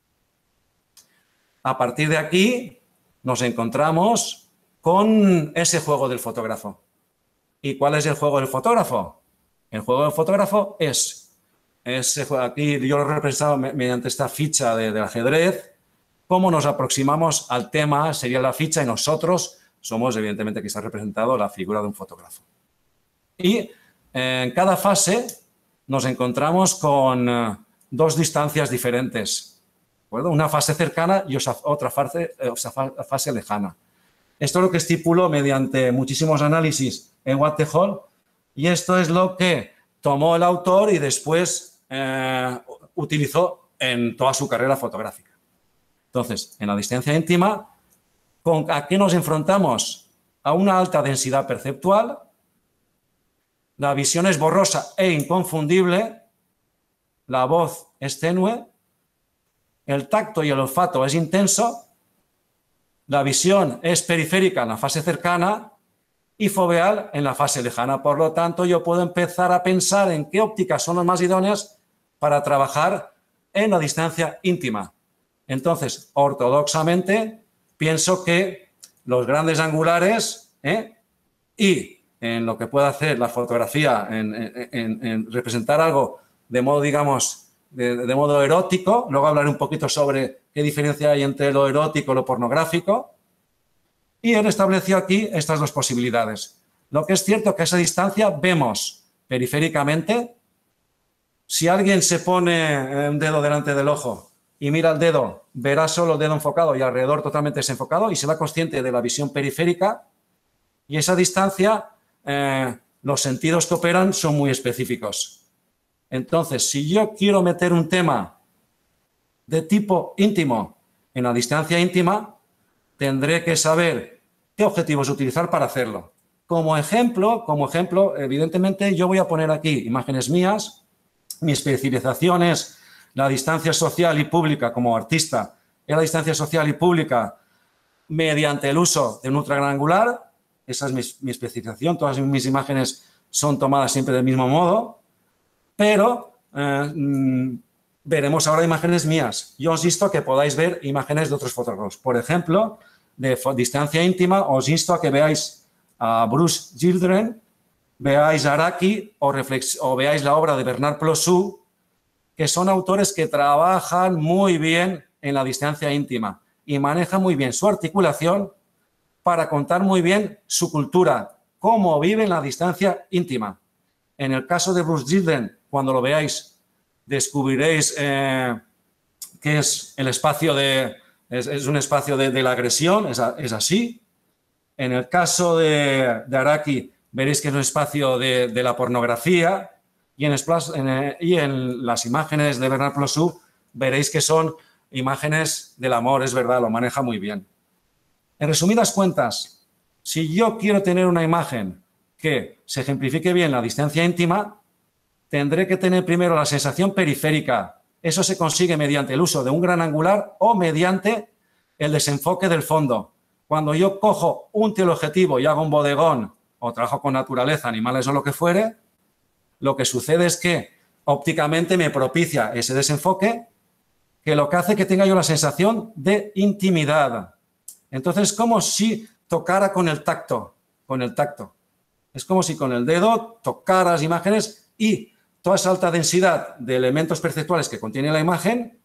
A partir de aquí nos encontramos con ese juego del fotógrafo. ¿Y cuál es el juego del fotógrafo? El juego del fotógrafo es aquí yo lo he representado mediante esta ficha del ajedrez. Cómo nos aproximamos al tema sería la ficha y nosotros somos, evidentemente, que está representado la figura de un fotógrafo. Y en cada fase nos encontramos con 2 distancias diferentes. ¿De acuerdo? Una fase cercana y otra fase lejana. Esto es lo que estipuló mediante muchísimos análisis en Edward T. Hall, y esto es lo que tomó el autor y después utilizó en toda su carrera fotográfica. Entonces, en la distancia íntima, ¿a qué nos enfrentamos? A una alta densidad perceptual, la visión es borrosa e inconfundible, la voz es tenue, el tacto y el olfato es intenso, la visión es periférica en la fase cercana y foveal en la fase lejana. Por lo tanto, yo puedo empezar a pensar en qué ópticas son las más idóneas para trabajar en la distancia íntima. Entonces, ortodoxamente, pienso que los grandes angulares y en lo que puede hacer la fotografía, en representar algo de modo, digamos, de modo erótico. Luego hablaré un poquito sobre qué diferencia hay entre lo erótico y lo pornográfico. Y he establecido aquí estas dos posibilidades. Lo que es cierto es que a esa distancia vemos periféricamente, si alguien se pone un dedo delante del ojo y mira el dedo, verá solo el dedo enfocado y alrededor totalmente desenfocado y será consciente de la visión periférica. Y esa distancia, los sentidos que operan son muy específicos. Entonces, si yo quiero meter un tema de tipo íntimo en la distancia íntima, tendré que saber qué objetivos utilizar para hacerlo. Como ejemplo, evidentemente, yo voy a poner aquí imágenes mías. Mi especialización es la distancia social y pública como artista. Es la distancia social y pública mediante el uso de un ultra gran angular. Esa es mi especialización. Todas mis imágenes son tomadas siempre del mismo modo. Pero veremos ahora imágenes mías. Yo os insto a que podáis ver imágenes de otros fotógrafos. Por ejemplo, de distancia íntima, os insto a que veáis a Bruce Gilden, veáis a Araki o veáis la obra de Bernard Plossou, que son autores que trabajan muy bien en la distancia íntima y manejan muy bien su articulación para contar muy bien su cultura, cómo viven la distancia íntima. En el caso de Bruce Gilden, cuando lo veáis, descubriréis que es el espacio es un espacio de la agresión, es así. En el caso de Araki, veréis que es un espacio de la pornografía y en las imágenes de Bernard Plossou veréis que son imágenes del amor, es verdad, lo maneja muy bien. En resumidas cuentas, si yo quiero tener una imagen que se ejemplifique bien la distancia íntima, tendré que tener primero la sensación periférica. Eso se consigue mediante el uso de un gran angular o mediante el desenfoque del fondo. Cuando yo cojo un teleobjetivo y hago un bodegón o trabajo con naturaleza, animales o lo que fuere, lo que sucede es que ópticamente me propicia ese desenfoque, que lo que hace que tenga yo la sensación de intimidad. Entonces, es como si tocara con el tacto. Es como si con el dedo tocara las imágenes y toda esa alta densidad de elementos perceptuales que contiene la imagen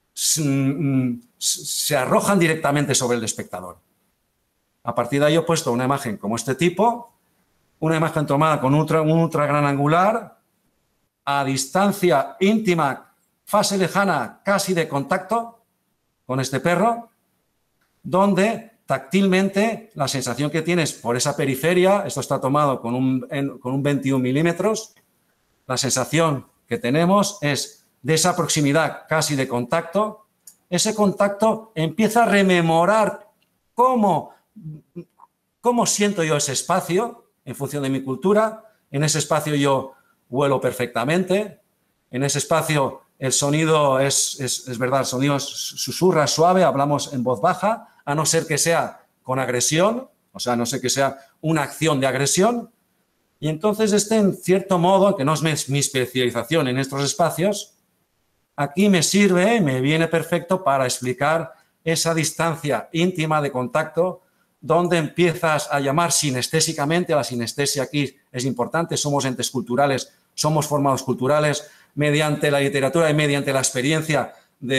se arrojan directamente sobre el espectador. A partir de ahí he puesto una imagen como este tipo, una imagen tomada con un ultra gran angular, a distancia íntima, fase lejana, casi de contacto con este perro, donde táctilmente la sensación que tienes por esa periferia, esto está tomado con un 21 milímetros, la sensación que tenemos es de esa proximidad casi de contacto. Ese contacto empieza a rememorar cómo siento yo ese espacio en función de mi cultura. En ese espacio yo huelo perfectamente. En ese espacio el sonido es verdad, el sonido susurra, suave, hablamos en voz baja, a no ser que sea con agresión, o sea, a no ser que sea una acción de agresión. Y entonces en cierto modo, que no es mi especialización en estos espacios, aquí me sirve, me viene perfecto para explicar esa distancia íntima de contacto donde empiezas a llamar sinestésicamente. La sinestesia aquí es importante, somos entes culturales, somos formados culturales mediante la literatura y mediante la experiencia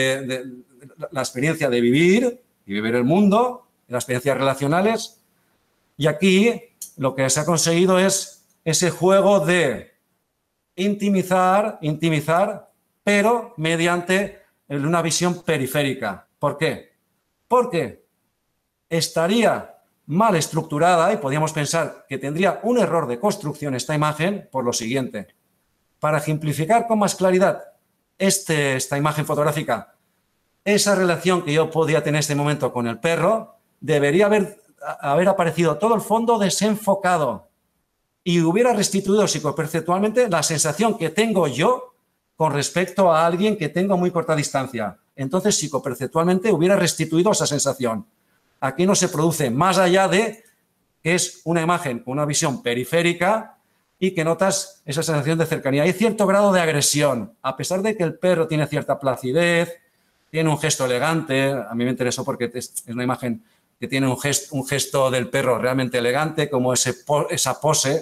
de vivir y vivir el mundo, las experiencias relacionales. Y aquí lo que se ha conseguido es ese juego de intimizar, pero mediante una visión periférica. ¿Por qué? Porque estaría mal estructurada y podríamos pensar que tendría un error de construcción esta imagen por lo siguiente. Para ejemplificar con más claridad esta imagen fotográfica, esa relación que yo podía tener en este momento con el perro, debería haber aparecido todo el fondo desenfocado y hubiera restituido psicoperceptualmente la sensación que tengo yo con respecto a alguien que tengo a muy corta distancia. Entonces, psicoperceptualmente hubiera restituido esa sensación. Aquí no se produce, más allá de que es una imagen con una visión periférica y que notas esa sensación de cercanía. Hay cierto grado de agresión, a pesar de que el perro tiene cierta placidez, tiene un gesto elegante. A mí me interesó porque es una imagen que tiene un gesto del perro realmente elegante, como esa pose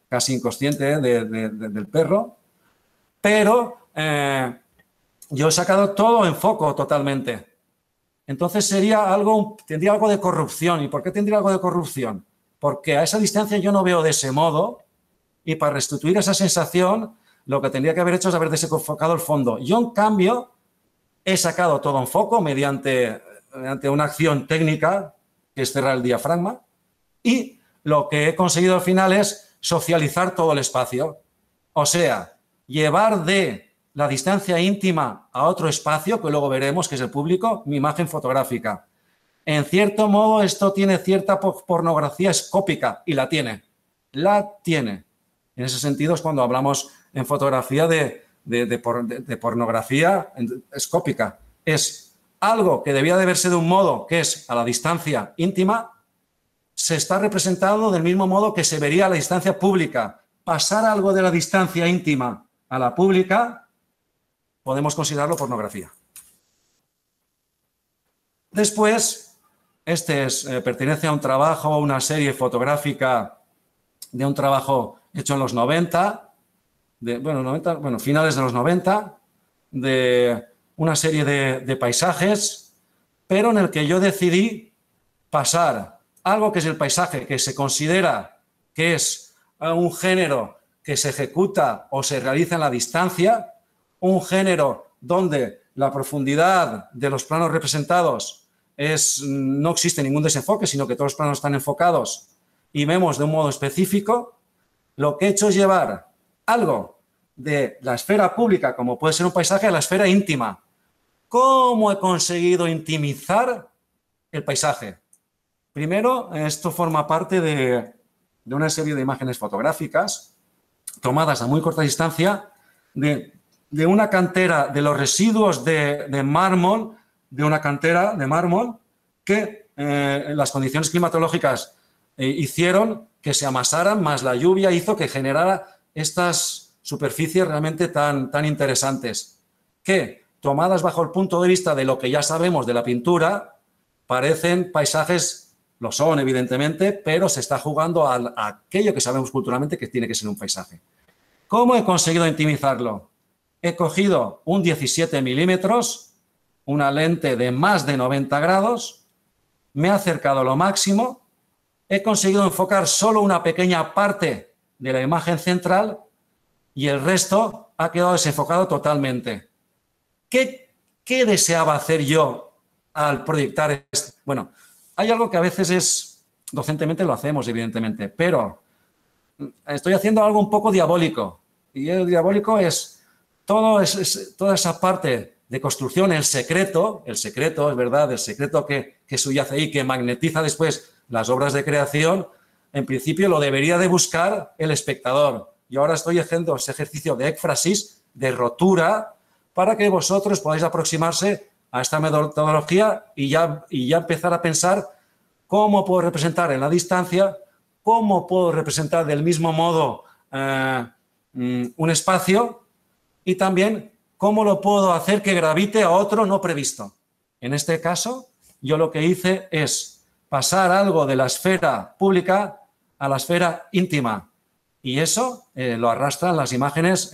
casi inconsciente del perro, pero yo he sacado todo en foco totalmente. Entonces tendría algo de corrupción. ¿Y por qué tendría algo de corrupción? Porque a esa distancia yo no veo de ese modo y para restituir esa sensación lo que tendría que haber hecho es haber desenfocado el fondo. Yo, en cambio, he sacado todo en foco mediante una acción técnica, que es cerrar el diafragma, y lo que he conseguido al final es socializar todo el espacio. O sea, llevar de la distancia íntima a otro espacio, que luego veremos, que es el público, mi imagen fotográfica. En cierto modo, esto tiene cierta pornografía escópica, y la tiene. La tiene. En ese sentido es cuando hablamos en fotografía de pornografía escópica. Es algo que debía de verse de un modo que es a la distancia íntima, se está representando del mismo modo que se vería a la distancia pública. Pasar algo de la distancia íntima a la pública, podemos considerarlo pornografía. Después, pertenece a un trabajo, una serie fotográfica de un trabajo hecho en los 90, finales de los 90, de una serie de paisajes, pero en el que yo decidí pasar algo que es el paisaje, que se considera que es un género que se ejecuta o se realiza en la distancia, un género donde la profundidad de los planos representados no existe ningún desenfoque, sino que todos los planos están enfocados y vemos de un modo específico. Lo que he hecho es llevar algo de la esfera pública, como puede ser un paisaje, a la esfera íntima. ¿Cómo he conseguido intimizar el paisaje? Primero, esto forma parte de una serie de imágenes fotográficas tomadas a muy corta distancia de una cantera, de los residuos de mármol, de una cantera de mármol que las condiciones climatológicas hicieron que se amasaran, más la lluvia hizo que generara estas superficies realmente tan interesantes, que, tomadas bajo el punto de vista de lo que ya sabemos de la pintura, parecen paisajes. Lo son, evidentemente, pero se está jugando a aquello que sabemos culturalmente que tiene que ser un paisaje. ¿Cómo he conseguido intimizarlo? He cogido un 17 milímetros, una lente de más de 90 grados, me he acercado lo máximo, he conseguido enfocar solo una pequeña parte de la imagen central y el resto ha quedado desenfocado totalmente. ¿Qué deseaba hacer yo al proyectar esto? Bueno, hay algo que a veces docentemente lo hacemos, evidentemente, pero estoy haciendo algo un poco diabólico. Y el diabólico es toda esa parte de construcción, el secreto, es verdad, el secreto que subyace ahí, que magnetiza después las obras de creación, en principio lo debería de buscar el espectador. Yo ahora estoy haciendo ese ejercicio de éfrasis, de rotura, para que vosotros podáis aproximarse a esta metodología y ya empezar a pensar cómo puedo representar en la distancia, cómo puedo representar del mismo modo un espacio y también cómo lo puedo hacer que gravite a otro no previsto. En este caso, yo lo que hice es pasar algo de la esfera pública a la esfera íntima y eso lo arrastran las imágenes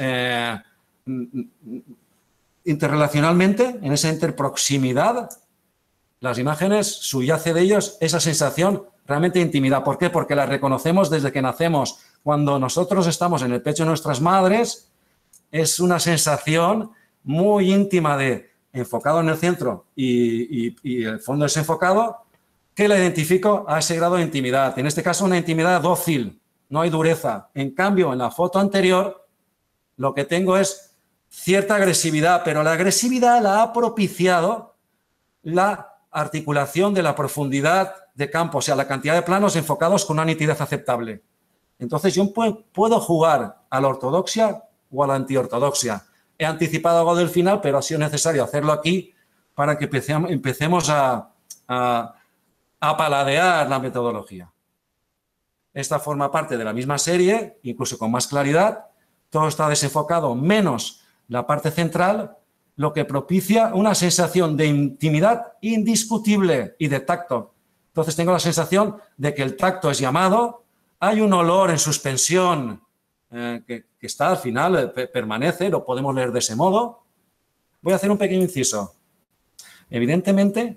interrelacionalmente, en esa interproximidad, las imágenes, subyace de ellos esa sensación realmente de intimidad. ¿Por qué? Porque la reconocemos desde que nacemos. Cuando nosotros estamos en el pecho de nuestras madres, es una sensación muy íntima de enfocado en el centro y el fondo desenfocado, que la identifico a ese grado de intimidad. En este caso, una intimidad dócil, no hay dureza. En cambio, en la foto anterior, lo que tengo es cierta agresividad, pero la agresividad la ha propiciado la articulación de la profundidad de campo, o sea, la cantidad de planos enfocados con una nitidez aceptable. Entonces, yo puedo jugar a la ortodoxia o a la antiortodoxia. He anticipado algo del final, pero ha sido necesario hacerlo aquí para que empecemos a paladear la metodología. Esta forma parte de la misma serie, incluso con más claridad. Todo está desenfocado, menos la parte central, lo que propicia una sensación de intimidad indiscutible y de tacto. Entonces tengo la sensación de que el tacto es llamado, hay un olor en suspensión que está al final, permanece, lo podemos leer de ese modo. Voy a hacer un pequeño inciso. Evidentemente,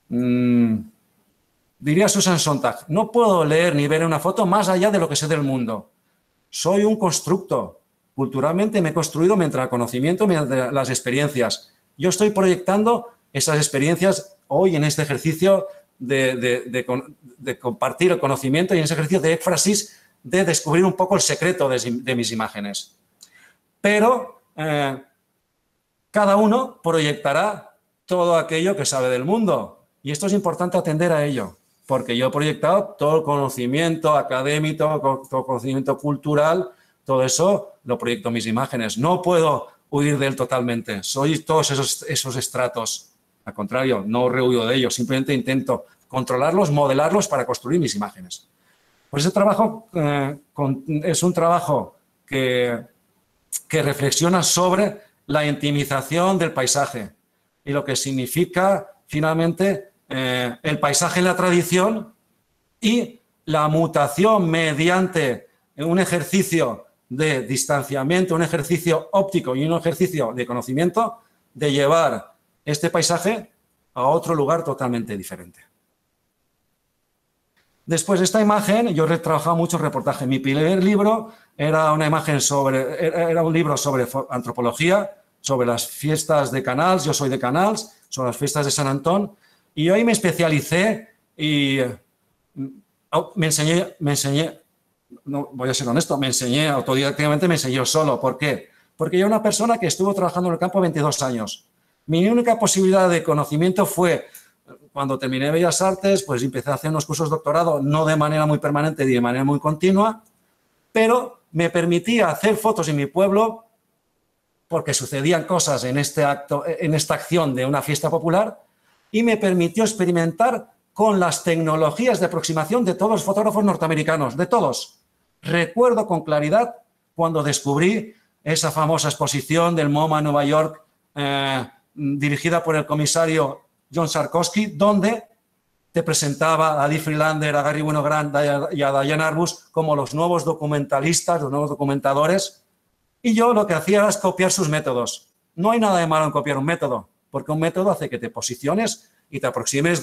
diría Susan Sontag, no puedo leer ni ver una foto más allá de lo que sé del mundo. Soy un constructo. Culturalmente me he construido mediante el conocimiento, mediante las experiencias. Yo estoy proyectando esas experiencias hoy en este ejercicio de compartir el conocimiento y en ese ejercicio de éfrasis de descubrir un poco el secreto de mis imágenes. Pero cada uno proyectará todo aquello que sabe del mundo y esto es importante atender a ello, porque yo he proyectado todo el conocimiento académico, todo el conocimiento cultural, todo eso lo proyecto en mis imágenes. No puedo huir de él totalmente, soy todos esos estratos. Al contrario, no rehuyo de ellos, simplemente intento controlarlos, modelarlos para construir mis imágenes. Pues ese trabajo es un trabajo que reflexiona sobre la intimización del paisaje y lo que significa finalmente el paisaje en la tradición y la mutación mediante un ejercicio de distanciamiento, un ejercicio óptico y un ejercicio de conocimiento de llevar este paisaje a otro lugar totalmente diferente. Después de esta imagen, yo he trabajado mucho reportaje. Mi primer libro era un libro sobre antropología, sobre las fiestas de Canals, yo soy de Canals, sobre las fiestas de Sant Antón, y yo ahí me especialicé y me enseñé, no voy a ser honesto, me enseñé autodidactamente, me enseñé yo solo. ¿Por qué? Porque yo era una persona que estuvo trabajando en el campo 22 años. Mi única posibilidad de conocimiento fue cuando terminé Bellas Artes, pues empecé a hacer unos cursos de doctorado, no de manera muy permanente ni de manera muy continua, pero me permitía hacer fotos en mi pueblo porque sucedían cosas en esta acción de una fiesta popular y me permitió experimentar con las tecnologías de aproximación de todos los fotógrafos norteamericanos, de todos. Recuerdo con claridad cuando descubrí esa famosa exposición del MoMA en Nueva York dirigida por el comisario John Sarkowski, donde te presentaba a Dee Friedlander, a Gary Winogrand y a Diane Arbus como los nuevos documentalistas, los nuevos documentadores. Y yo lo que hacía era copiar sus métodos. No hay nada de malo en copiar un método, porque un método hace que te posiciones y te aproximes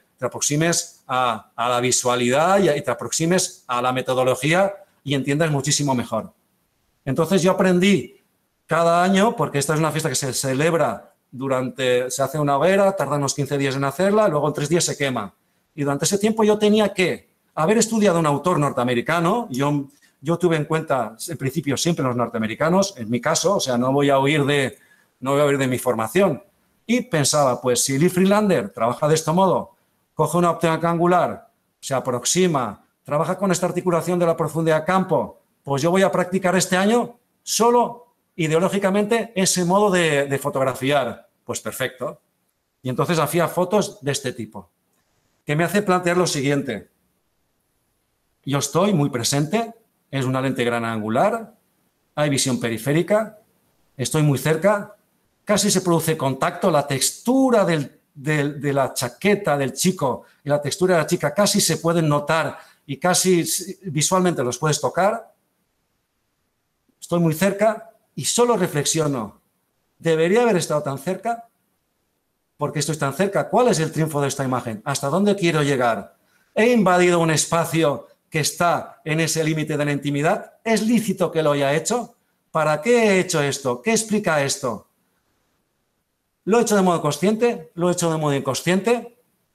a la visualidad y te aproximes a la metodología y entiendas muchísimo mejor. Entonces yo aprendí cada año, porque esta es una fiesta que se celebra se hace una hoguera, tarda unos 15 días en hacerla, luego en 3 días se quema. Y durante ese tiempo yo tenía que haber estudiado un autor norteamericano. Yo tuve en cuenta, en principio, siempre los norteamericanos, en mi caso, o sea, no voy a huir de mi formación. Y pensaba, pues si Dee Friedlander trabaja de este modo, coge una óptica angular, se aproxima, trabaja con esta articulación de la profundidad de campo, pues yo voy a practicar este año solo ideológicamente ese modo de fotografiar. Pues perfecto. Y entonces hacía fotos de este tipo, que me hace plantear lo siguiente. Yo estoy muy presente, es una lente gran angular, hay visión periférica, estoy muy cerca, casi se produce contacto, la textura de la chaqueta del chico y la textura de la chica casi se pueden notar y casi visualmente los puedes tocar. Estoy muy cerca y solo reflexiono, ¿debería haber estado tan cerca? ¿Por qué estoy tan cerca? ¿Cuál es el triunfo de esta imagen? ¿Hasta dónde quiero llegar? ¿He invadido un espacio que está en ese límite de la intimidad? ¿Es lícito que lo haya hecho? ¿Para qué he hecho esto? ¿Qué explica esto? ¿Lo he hecho de modo consciente? ¿Lo he hecho de modo inconsciente?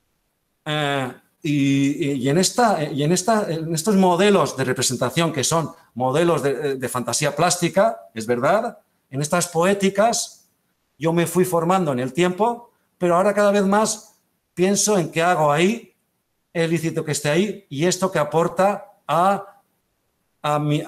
Y en estos modelos de representación que son modelos de fantasía plástica, es verdad, en estas poéticas yo me fui formando en el tiempo, pero ahora cada vez más pienso en qué hago ahí, es lícito que esté ahí y esto que aporta a mi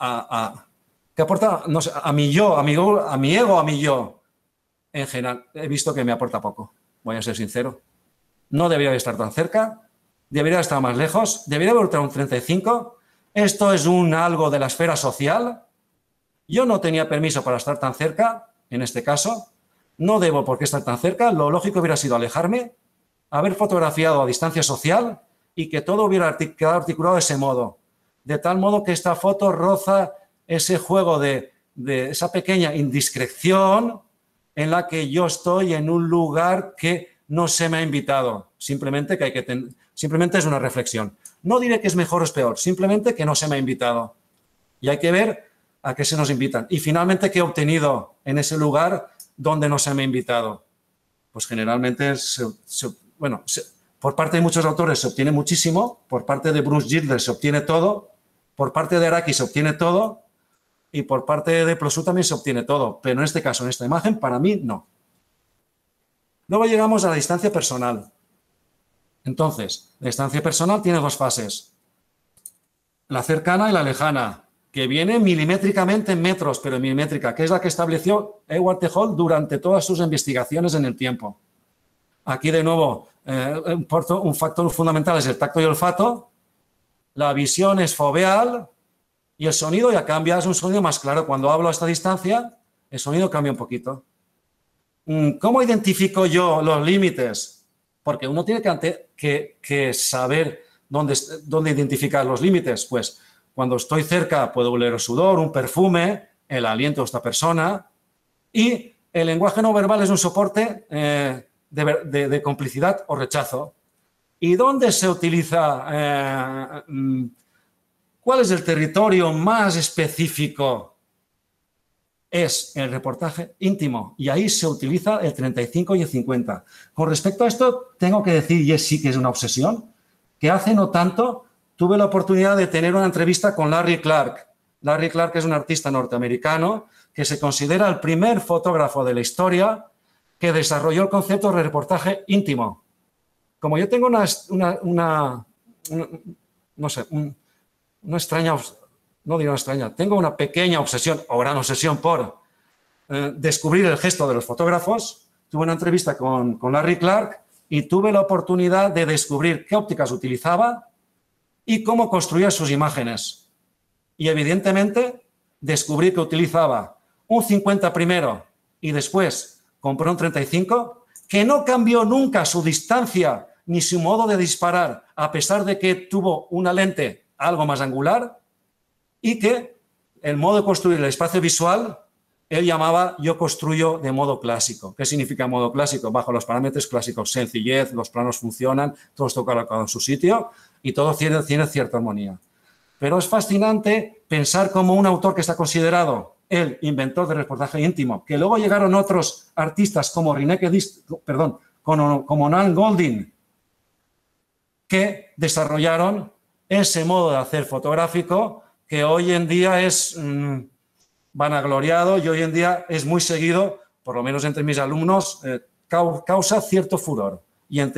yo, a mi ego, a mi yo. En general, he visto que me aporta poco, voy a ser sincero. No debería estar tan cerca. Debería estar más lejos, debería haber un 35. Esto es algo de la esfera social. Yo no tenía permiso para estar tan cerca, en este caso. No debo por qué estar tan cerca. Lo lógico hubiera sido alejarme, haber fotografiado a distancia social y que todo hubiera quedado articulado de ese modo. De tal modo que esta foto roza ese juego de esa pequeña indiscreción en la que yo estoy en un lugar que no se me ha invitado. Simplemente simplemente es una reflexión. No diré que es mejor o es peor, simplemente que no se me ha invitado. Y hay que ver a qué se nos invitan. Y finalmente, ¿qué he obtenido en ese lugar donde no se me ha invitado? Pues generalmente, por parte de muchos autores se obtiene muchísimo, por parte de Bruce Gilder se obtiene todo, por parte de Araki se obtiene todo y por parte de Plosú también se obtiene todo. Pero en este caso, en esta imagen, para mí, no. Luego llegamos a la distancia personal. Entonces, la distancia personal tiene dos fases. La cercana y la lejana, que viene milimétricamente en metros, pero en milimétrica, que es la que estableció Edward T. Hall durante todas sus investigaciones en el tiempo. Aquí, de nuevo, un factor fundamental es el tacto y olfato. La visión es foveal y el sonido ya cambia, es un sonido más claro. Cuando hablo a esta distancia, el sonido cambia un poquito. ¿Cómo identifico yo los límites? Porque uno tiene que saber dónde identificar los límites. Pues cuando estoy cerca puedo oler el sudor, un perfume, el aliento de esta persona. Y el lenguaje no verbal es un soporte de complicidad o rechazo. ¿Y dónde se utiliza? ¿Cuál es el territorio más específico? Es el reportaje íntimo y ahí se utiliza el 35 y el 50. Con respecto a esto, tengo que decir, y sí que es una obsesión, que hace no tanto tuve la oportunidad de tener una entrevista con Larry Clark. Larry Clark es un artista norteamericano que se considera el primer fotógrafo de la historia que desarrolló el concepto de reportaje íntimo. Como yo tengo una extraña, no digo extraña, tengo una pequeña obsesión o gran obsesión por descubrir el gesto de los fotógrafos. Tuve una entrevista con Larry Clark y tuve la oportunidad de descubrir qué ópticas utilizaba y cómo construía sus imágenes. Y evidentemente descubrí que utilizaba un 50 primero y después compró un 35, que no cambió nunca su distancia ni su modo de disparar, a pesar de que tuvo una lente algo más angular, y que el modo de construir el espacio visual, él llamaba yo construyo de modo clásico. ¿Qué significa modo clásico? Bajo los parámetros clásicos, sencillez, los planos funcionan, todo está colocado en su sitio y todo tiene cierta armonía. Pero es fascinante pensar como un autor que está considerado el inventor del reportaje íntimo, que luego llegaron otros artistas como como Nan Goldin, que desarrollaron ese modo de hacer fotográfico que hoy en día es vanagloriado y hoy en día es muy seguido, por lo menos entre mis alumnos, causa cierto furor. Y entre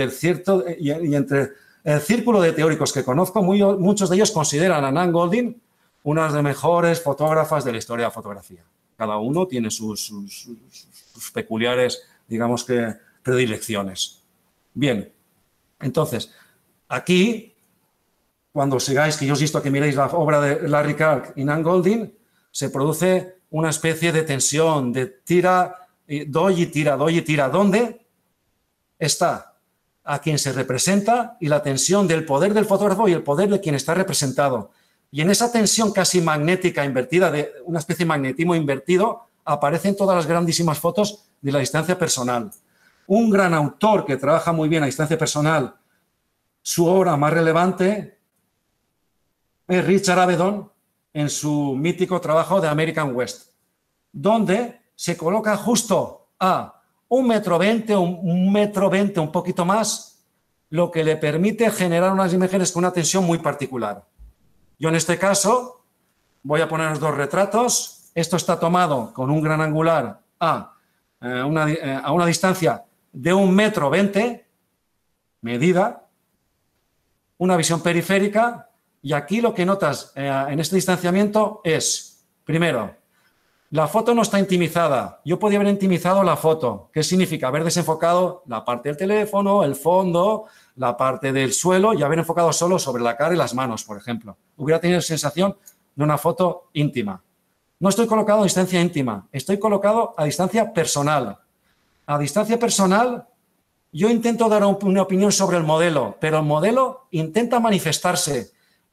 el círculo de teóricos que conozco, muchos de ellos consideran a Nan Goldin una de las mejores fotógrafas de la historia de la fotografía. Cada uno tiene sus peculiares, digamos que, predilecciones. Bien, entonces, aquí, cuando sigáis, que yo os insto a que miréis la obra de Larry Clark y Nan Goldin, se produce una especie de tensión, de tira, doy y tira, doy y tira. ¿Dónde está a quien se representa y la tensión del poder del fotógrafo y el poder de quien está representado? Y en esa tensión casi magnética invertida, de una especie de magnetismo invertido, aparecen todas las grandísimas fotos de la distancia personal. Un gran autor que trabaja muy bien a distancia personal, su obra más relevante es Richard Avedon en su mítico trabajo de American West, donde se coloca justo a 1,20 m, 1,20 m, un poquito más, lo que le permite generar unas imágenes con una tensión muy particular. Yo en este caso voy a poner los dos retratos. Esto está tomado con un gran angular a una distancia de 1,20 m, medida, una visión periférica, y aquí lo que notas en este distanciamiento es, primero, la foto no está intimizada. Yo podía haber intimizado la foto. ¿Qué significa? Haber desenfocado la parte del teléfono, el fondo, la parte del suelo y haber enfocado solo sobre la cara y las manos, por ejemplo. Hubiera tenido sensación de una foto íntima. No estoy colocado a distancia íntima, estoy colocado a distancia personal. A distancia personal, yo intento dar una opinión sobre el modelo, pero el modelo intenta manifestarse.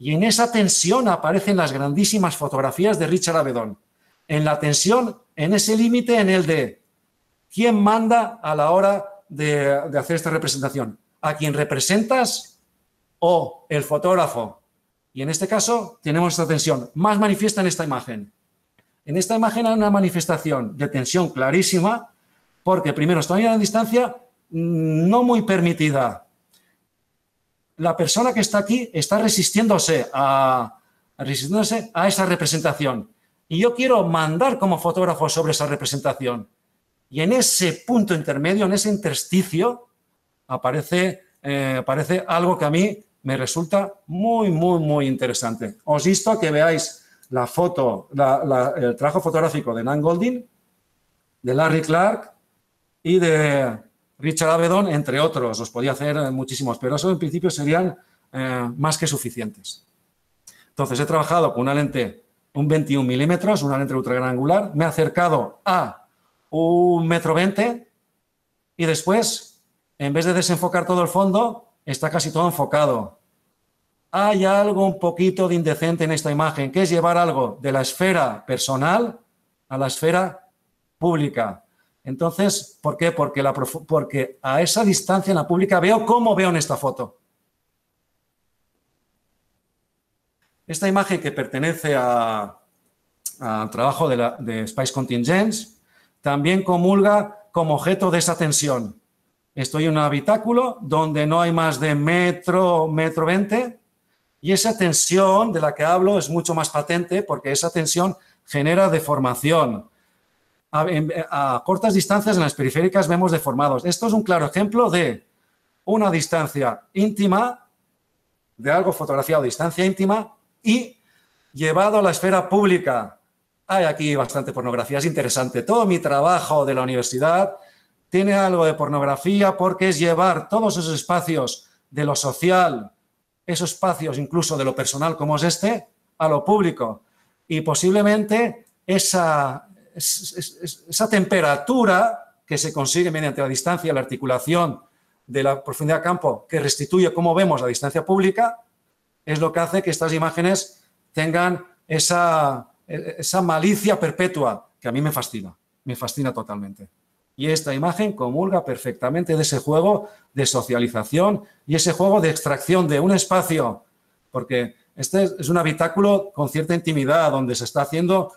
Y en esa tensión aparecen las grandísimas fotografías de Richard Avedon. En la tensión, en ese límite, en el de quién manda a la hora de hacer esta representación. ¿A quién representas o el fotógrafo? Y en este caso tenemos esta tensión más manifiesta en esta imagen. En esta imagen hay una manifestación de tensión clarísima porque primero estoy a una distancia no muy permitida. La persona que está aquí está resistiéndose a esa representación. Y yo quiero mandar como fotógrafo sobre esa representación. Y en ese punto intermedio, en ese intersticio, aparece algo que a mí me resulta muy, muy, muy interesante. Os insto a que veáis la foto, el trabajo fotográfico de Nan Goldin, de Larry Clark y de Richard Avedon, entre otros. Os podía hacer muchísimos, pero eso en principio serían más que suficientes. Entonces, he trabajado con una lente, un 21 milímetros, una lente ultra gran angular. Me he acercado a 1,20 m y después, en vez de desenfocar todo el fondo, está casi todo enfocado. Hay algo un poquito de indecente en esta imagen, que es llevar algo de la esfera personal a la esfera pública. Entonces, ¿por qué? Porque a esa distancia en la pública veo cómo veo en esta foto. Esta imagen que pertenece al trabajo de Spice Contingents también comulga como objeto de esa tensión. Estoy en un habitáculo donde no hay más de metro 20 y esa tensión de la que hablo es mucho más patente porque esa tensión genera deformación. A cortas distancias en las periféricas vemos deformados. Esto es un claro ejemplo de una distancia íntima, de algo fotografiado a distancia íntima y llevado a la esfera pública. Hay aquí bastante pornografía, es interesante. Todo mi trabajo de la universidad tiene algo de pornografía porque es llevar todos esos espacios de lo social, esos espacios incluso de lo personal como es este, a lo público. Y posiblemente esa temperatura que se consigue mediante la distancia y la articulación de la profundidad de campo que restituye cómo vemos la distancia pública es lo que hace que estas imágenes tengan esa malicia perpetua que a mí me fascina totalmente. Y esta imagen comulga perfectamente de ese juego de socialización y ese juego de extracción de un espacio, porque este es un habitáculo con cierta intimidad donde se está haciendo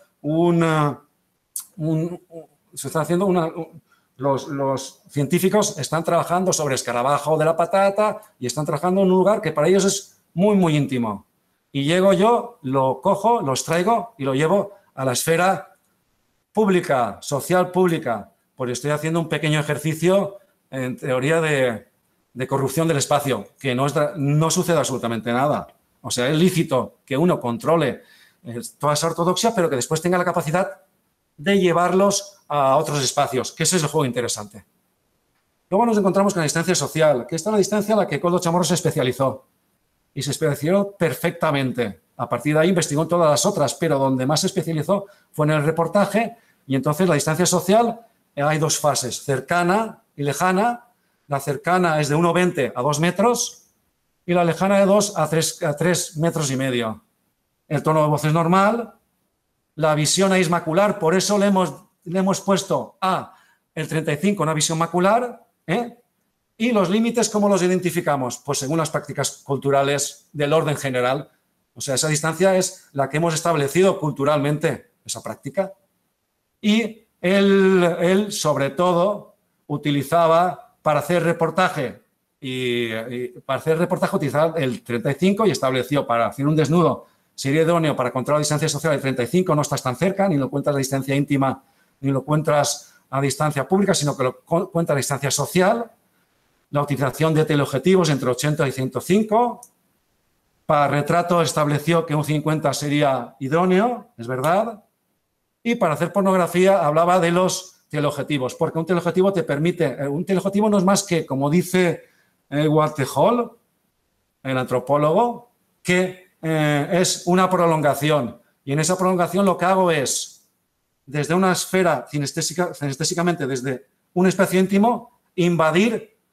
los científicos están trabajando sobre escarabajo de la patata y están trabajando en un lugar que para ellos es muy, muy íntimo. Y llego yo, lo cojo, lo extraigo y lo llevo a la esfera pública, social pública. Pues estoy haciendo un pequeño ejercicio en teoría de corrupción del espacio, que no sucede absolutamente nada. O sea, es lícito que uno controle toda esa ortodoxia, pero que después tenga la capacidad de llevarlos a otros espacios, que ese es el juego interesante. Luego nos encontramos con la distancia social, que esta es la distancia en la que Koldo Chamorro se especializó. Y se especializó perfectamente. A partir de ahí investigó en todas las otras, pero donde más se especializó fue en el reportaje. Y entonces la distancia social, hay dos fases, cercana y lejana. La cercana es de 1,20 a 2 metros y la lejana de 2 a 3 metros y medio. El tono de voz es normal. La visión es macular, por eso le hemos puesto el 35 una visión macular, Y los límites, ¿cómo los identificamos? Pues según las prácticas culturales del orden general. O sea, esa distancia es la que hemos establecido culturalmente, esa práctica. Y él sobre todo, utilizaba para hacer reportaje utilizaba el 35 y estableció para hacer un desnudo sería idóneo para controlar la distancia social del 35, no estás tan cerca, ni lo cuentas a distancia íntima, ni lo cuentas a distancia pública, sino que lo cuentas a distancia social. La utilización de teleobjetivos entre 80 y 105. Para retrato estableció que un 50 sería idóneo, es verdad. Y para hacer pornografía hablaba de los teleobjetivos, porque un teleobjetivo te permite, un teleobjetivo no es más que, como dice Walter Hall, el antropólogo, que es una prolongación. Y en esa prolongación lo que hago es, desde una esfera cinestésicamente, desde un espacio íntimo, invadir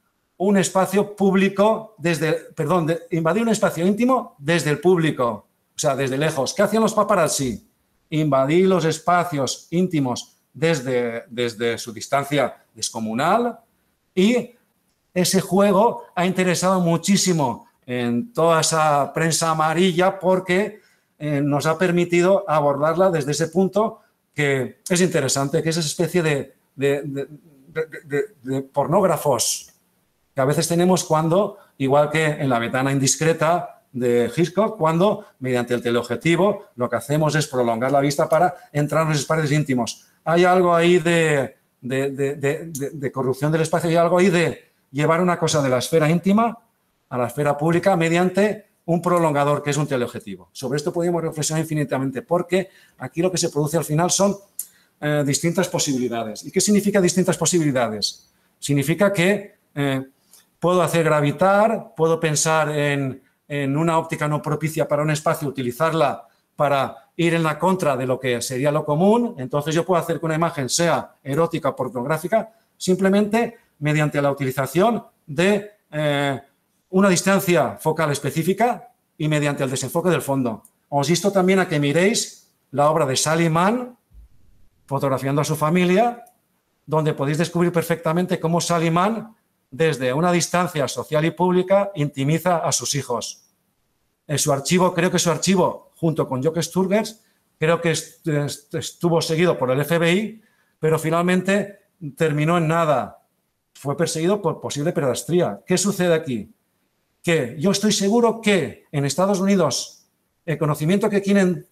un espacio público invadir un espacio íntimo desde el público, o sea, desde lejos. ¿Qué hacían los paparazzi? Invadir los espacios íntimos desde su distancia descomunal, y ese juego ha interesado muchísimo en toda esa prensa amarilla porque nos ha permitido abordarla desde ese punto que es interesante, que es esa especie de pornógrafos que a veces tenemos cuando, igual que en La ventana indiscreta de Hitchcock, cuando mediante el teleobjetivo lo que hacemos es prolongar la vista para entrar en los espacios íntimos. Hay algo ahí de corrupción del espacio, hay algo ahí de llevar una cosa de la esfera íntima a la esfera pública mediante un prolongador que es un teleobjetivo. Sobre esto podríamos reflexionar infinitamente porque aquí lo que se produce al final son distintas posibilidades. ¿Y qué significa distintas posibilidades? Significa que puedo hacer gravitar, puedo pensar en una óptica no propicia para un espacio, utilizarla para ir en la contra de lo que sería lo común. Entonces yo puedo hacer que una imagen sea erótica o pornográfica simplemente mediante la utilización de una distancia focal específica y mediante el desenfoque del fondo. Os insto también a que miréis la obra de Sally Mann, Fotografiando a su familia, donde podéis descubrir perfectamente cómo Sally Mann, desde una distancia social y pública, intimiza a sus hijos. En su archivo, creo que su archivo, junto con Jörg Sturgers, creo que estuvo seguido por el FBI, pero finalmente terminó en nada. Fue perseguido por posible pedastría. ¿Qué sucede aquí? Que yo estoy seguro que en Estados Unidos el conocimiento que tienen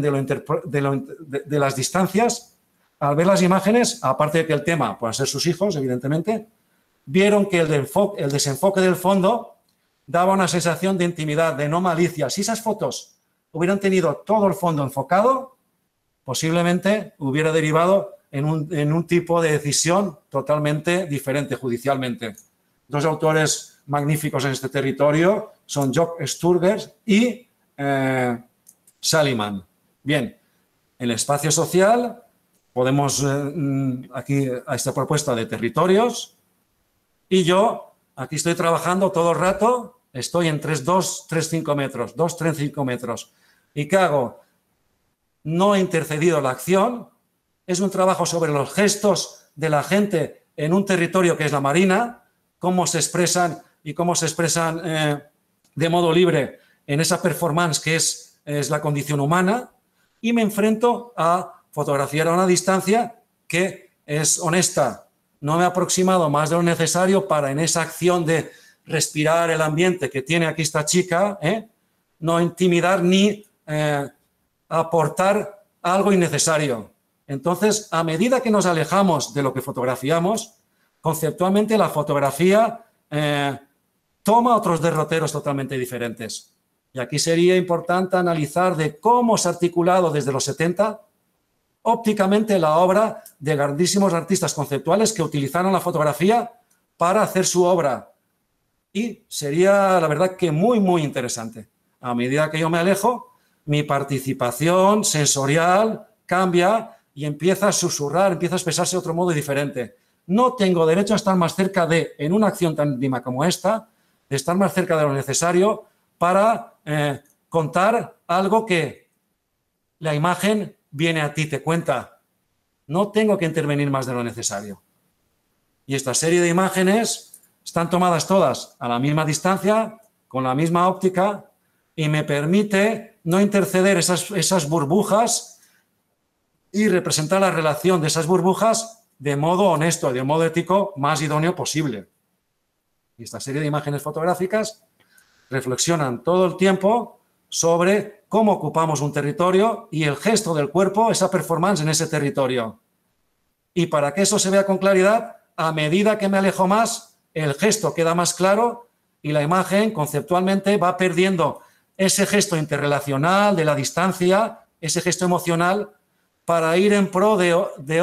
de las distancias, al ver las imágenes, aparte de que el tema puedan ser sus hijos, evidentemente, vieron que el desenfoque del fondo daba una sensación de intimidad, de no malicia. Si esas fotos hubieran tenido todo el fondo enfocado, posiblemente hubiera derivado en un tipo de decisión totalmente diferente judicialmente. Dos autores magníficos en este territorio son Jörg Sturgers y Sally Mann. Bien, en el espacio social podemos aquí a esta propuesta de territorios y yo aquí estoy trabajando todo el rato, estoy en 2, 3, 5 metros, 2, 3, 5 metros. ¿Y qué hago? No he intercedido la acción, es un trabajo sobre los gestos de la gente en un territorio que es la marina, cómo se expresan y cómo se expresan de modo libre en esa performance que es la condición humana, y me enfrento a fotografiar a una distancia que es honesta. No me he aproximado más de lo necesario para en esa acción de respirar el ambiente que tiene aquí esta chica, no intimidar ni aportar algo innecesario. Entonces, a medida que nos alejamos de lo que fotografiamos, conceptualmente la fotografía toma otros derroteros totalmente diferentes. Y aquí sería importante analizar de cómo se ha articulado desde los 70 ópticamente la obra de grandísimos artistas conceptuales que utilizaron la fotografía para hacer su obra. Y sería, la verdad, que muy, muy interesante. A medida que yo me alejo, mi participación sensorial cambia y empieza a susurrar, empieza a expresarse de otro modo diferente. No tengo derecho a estar más cerca de, en una acción tan íntima como esta, de estar más cerca de lo necesario para contar algo que la imagen viene a ti, te cuenta. No tengo que intervenir más de lo necesario. Y esta serie de imágenes están tomadas todas a la misma distancia, con la misma óptica, y me permite no interceder esas burbujas y representar la relación de esas burbujas de modo honesto, de modo ético más idóneo posible. Y esta serie de imágenes fotográficas reflexionan todo el tiempo sobre cómo ocupamos un territorio y el gesto del cuerpo, esa performance en ese territorio. Y para que eso se vea con claridad, a medida que me alejo más, el gesto queda más claro y la imagen conceptualmente va perdiendo ese gesto interrelacional de la distancia, ese gesto emocional, para ir en pro de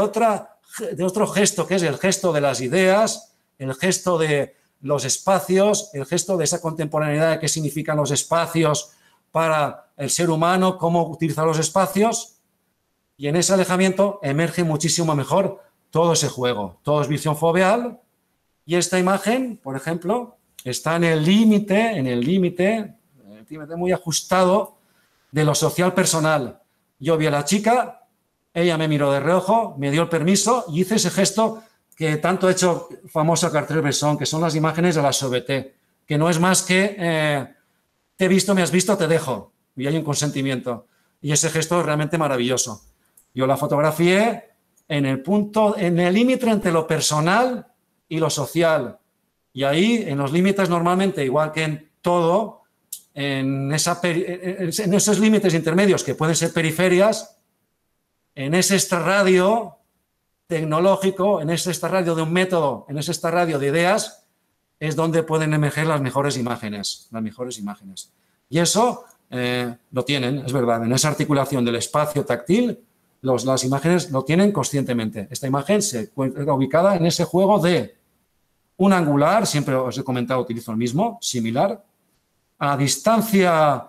otro gesto, que es el gesto de las ideas, el gesto de los espacios, el gesto de esa contemporaneidad de qué significan los espacios para el ser humano, cómo utilizar los espacios, y en ese alejamiento emerge muchísimo mejor todo ese juego. Todo es visión foveal Y esta imagen, por ejemplo, está en el límite muy ajustado de lo social personal. Yo vi a la chica, ella me miró de reojo, me dio el permiso y hice ese gesto que tanto ha hecho famoso Cartier-Bresson, que son las imágenes de la sauveté, que no es más que te he visto, me has visto, te dejo. Y hay un consentimiento. Y ese gesto es realmente maravilloso. Yo la fotografié en el límite entre lo personal y lo social. Y ahí, en los límites normalmente, igual que en todo, en esos límites intermedios que pueden ser periferias, en ese extrarradio tecnológico, en ese extrarradio de un método, en ese extrarradio de ideas, es donde pueden emerger las mejores imágenes. Y eso lo tienen, es verdad, en esa articulación del espacio táctil, las imágenes lo tienen conscientemente. Esta imagen se encuentra ubicada en ese juego de un angular, siempre os he comentado, utilizo el mismo, similar, a distancia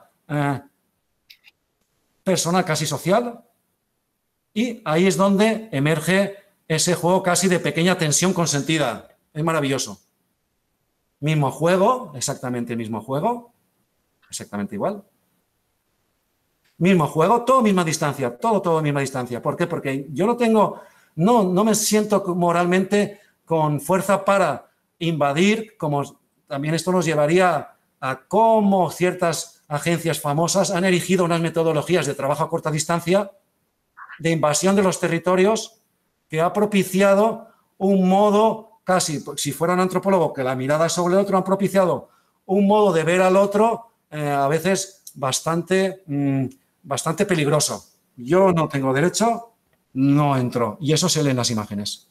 personal casi social, y ahí es donde emerge ese juego casi de pequeña tensión consentida. Es maravilloso. Mismo juego, exactamente el mismo juego, exactamente igual. Mismo juego, todo misma distancia, todo misma distancia. ¿Por qué? Porque yo no me siento moralmente con fuerza para invadir, como también esto nos llevaría a cómo ciertas agencias famosas han erigido unas metodologías de trabajo a corta distancia, de invasión de los territorios, que ha propiciado un modo, casi, si fuera un antropólogo, que la mirada sobre el otro, han propiciado un modo de ver al otro a veces bastante peligroso. Yo no tengo derecho, no entro. Y eso se lee en las imágenes.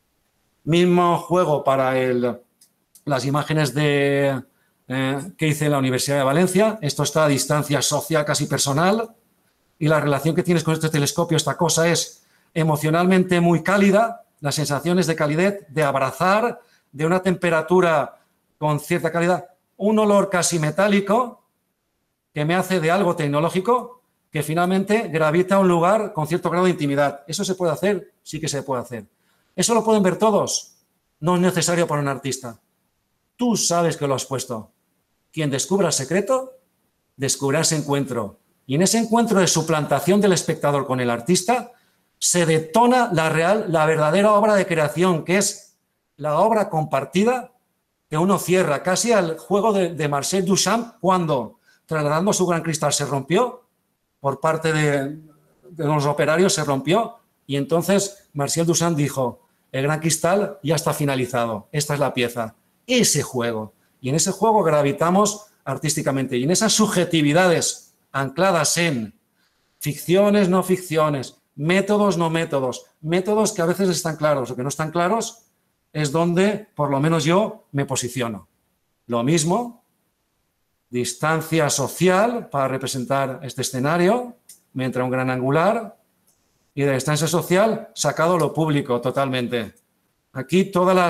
Mismo juego para las imágenes que hice en la Universidad de Valencia. Esto está a distancia social, casi personal. Y la relación que tienes con este telescopio, esta cosa es emocionalmente muy cálida. Las sensaciones de calidez, de abrazar, de una temperatura con cierta calidad. Un olor casi metálico que me hace de algo tecnológico que finalmente gravita a un lugar con cierto grado de intimidad. ¿Eso se puede hacer? Sí que se puede hacer. ¿Eso lo pueden ver todos? No es necesario para un artista. Tú sabes que lo has puesto. Quien descubra el secreto, descubrirá ese encuentro. Y en ese encuentro de suplantación del espectador con el artista, se detona la verdadera obra de creación, que es la obra compartida que uno cierra, casi al juego de Marcel Duchamp, cuando, trasladando su gran cristal, se rompió, por parte de los operarios se rompió, y entonces Marcel Duchamp dijo, el gran cristal ya está finalizado, esta es la pieza. Ese juego. Y en ese juego gravitamos artísticamente. Y en esas subjetividades ancladas en ficciones, no ficciones, métodos, no métodos, métodos que a veces están claros o que no están claros, es donde, por lo menos yo, me posiciono. Lo mismo, distancia social para representar este escenario, me entra un gran angular, y de la distancia social sacado lo público totalmente. Aquí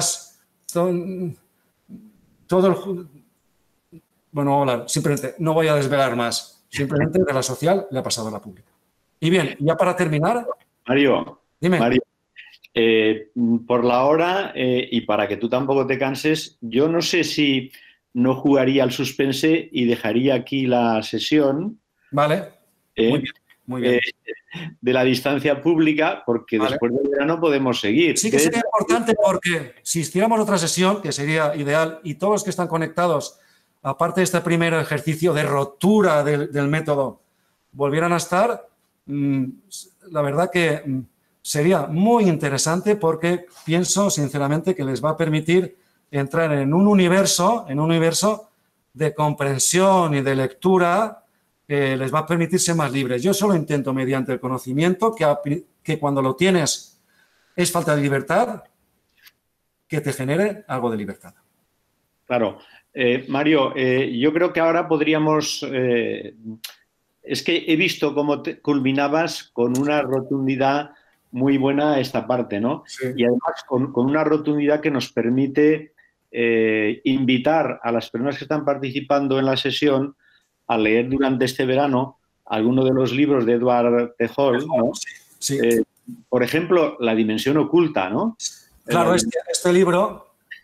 bueno, simplemente no voy a desvelar más. Simplemente de la social le ha pasado a la pública. Y bien, ya para terminar... Mario, dime. Mario, por la hora y para que tú tampoco te canses, yo no sé si no jugaría al suspense y dejaría aquí la sesión. Vale, muy bien. Muy bien. De la distancia pública, porque vale, después del verano podemos seguir. Sí que sería importante porque si hiciéramos otra sesión, que sería ideal, y todos los que están conectados, aparte de este primer ejercicio de rotura del método, volvieran a estar, la verdad que sería muy interesante porque pienso sinceramente que les va a permitir entrar en un universo de comprensión y de lectura que les va a permitir ser más libres. Yo solo intento, mediante el conocimiento, que cuando lo tienes es falta de libertad, que te genere algo de libertad. Claro. Mario, yo creo que ahora podríamos... es que he visto cómo culminabas con una rotundidad muy buena esta parte, ¿no? Sí. Y además con una rotundidad que nos permite invitar a las personas que están participando en la sesión a leer durante este verano alguno de los libros de Edward T. Hall, ¿no? Sí. Por ejemplo, La dimensión oculta, ¿no? Claro, este libro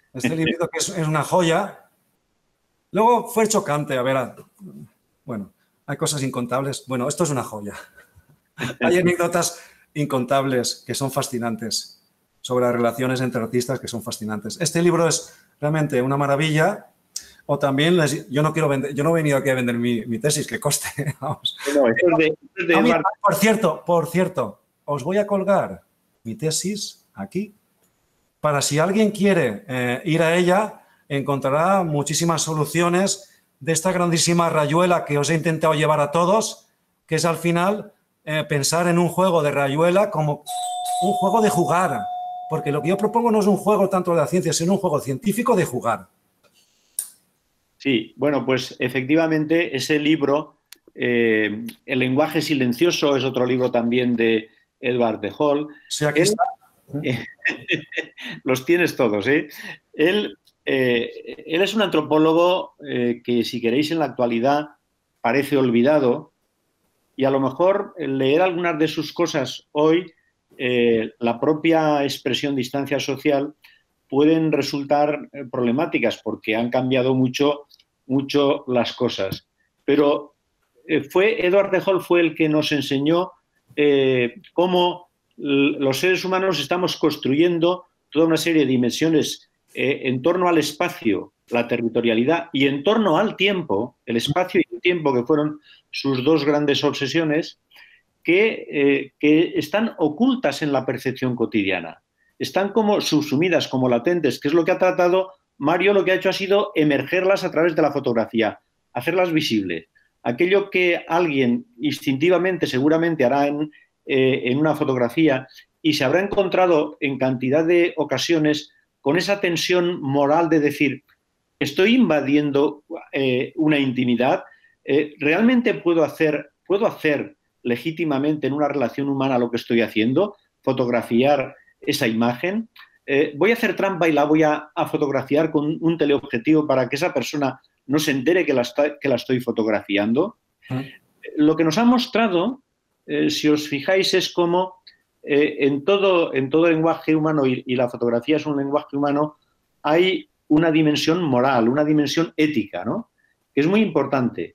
Este librito que es una joya. Luego fue chocante, a ver, bueno, hay cosas incontables. Bueno, esto es una joya. Hay anécdotas incontables que son fascinantes sobre las relaciones entre artistas que son fascinantes. Este libro es realmente una maravilla. O también, yo no he venido aquí a vender mi tesis, que coste. Vamos. No, esto es de Mira, por cierto, os voy a colgar mi tesis aquí para si alguien quiere ir a ella, encontrará muchísimas soluciones de esta grandísima rayuela que os he intentado llevar a todos, que es al final pensar en un juego de rayuela como un juego de jugar, porque lo que yo propongo no es un juego tanto de la ciencia, sino un juego científico de jugar. Sí, bueno, pues efectivamente ese libro, El lenguaje silencioso, es otro libro también de Edward de Hall. Sí, aquí está. Los tienes todos, ¿eh? Él es un antropólogo que, si queréis, en la actualidad parece olvidado, y a lo mejor leer algunas de sus cosas hoy, la propia expresión distancia social, pueden resultar problemáticas porque han cambiado mucho las cosas. Pero Edward de Hall fue el que nos enseñó cómo los seres humanos estamos construyendo toda una serie de dimensiones en torno al espacio, la territorialidad, y en torno al tiempo, el espacio y el tiempo, que fueron sus dos grandes obsesiones, que están ocultas en la percepción cotidiana. Están como subsumidas, como latentes, que es lo que ha tratado Mario. Lo que ha hecho ha sido emergerlas a través de la fotografía, hacerlas visibles. Aquello que alguien instintivamente seguramente hará en una fotografía, y se habrá encontrado en cantidad de ocasiones con esa tensión moral de decir, estoy invadiendo una intimidad, ¿realmente puedo hacer legítimamente en una relación humana lo que estoy haciendo? Fotografiar esa imagen. Voy a hacer trampa y la voy a fotografiar con un teleobjetivo para que esa persona no se entere que la estoy fotografiando. Lo que nos ha mostrado, si os fijáis, es cómo en todo lenguaje humano, y la fotografía es un lenguaje humano, hay una dimensión moral, una dimensión ética, ¿no? Que es muy importante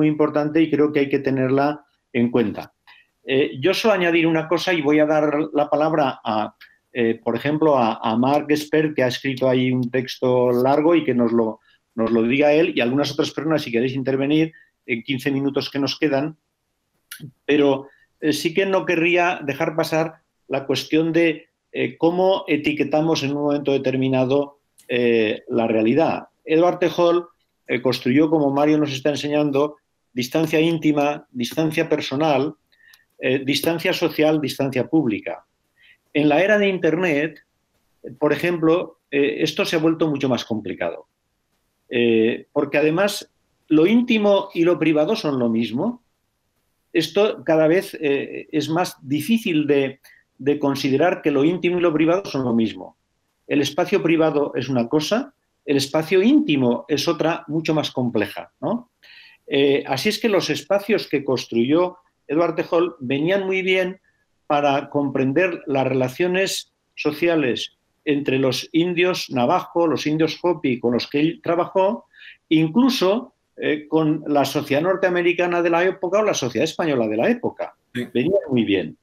y creo que hay que tenerla en cuenta. Yo suelo añadir una cosa y voy a dar la palabra por ejemplo, a Marc Esper, que ha escrito ahí un texto largo, y que nos lo diga él, y algunas otras personas, si queréis intervenir en 15 minutos que nos quedan. Pero sí que no querría dejar pasar la cuestión de cómo etiquetamos en un momento determinado la realidad. Edward de Hall construyó, como Mario nos está enseñando, distancia íntima, distancia personal, distancia social, distancia pública. En la era de Internet, por ejemplo, esto se ha vuelto mucho más complicado, porque además lo íntimo y lo privado son lo mismo. Esto cada vez es más difícil de considerar que lo íntimo y lo privado son lo mismo. El espacio privado es una cosa, el espacio íntimo es otra mucho más compleja, ¿no? Así es que los espacios que construyó Edward de Hall venían muy bien para comprender las relaciones sociales entre los indios navajo, los indios Hopi con los que él trabajó, incluso con la sociedad norteamericana de la época o la sociedad española de la época. Sí. Venía muy bien.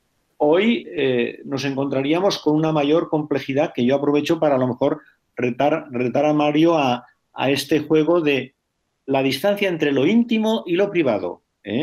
Hoy nos encontraríamos con una mayor complejidad, que yo aprovecho para a lo mejor retar a Mario a este juego de la distancia entre lo íntimo y lo privado.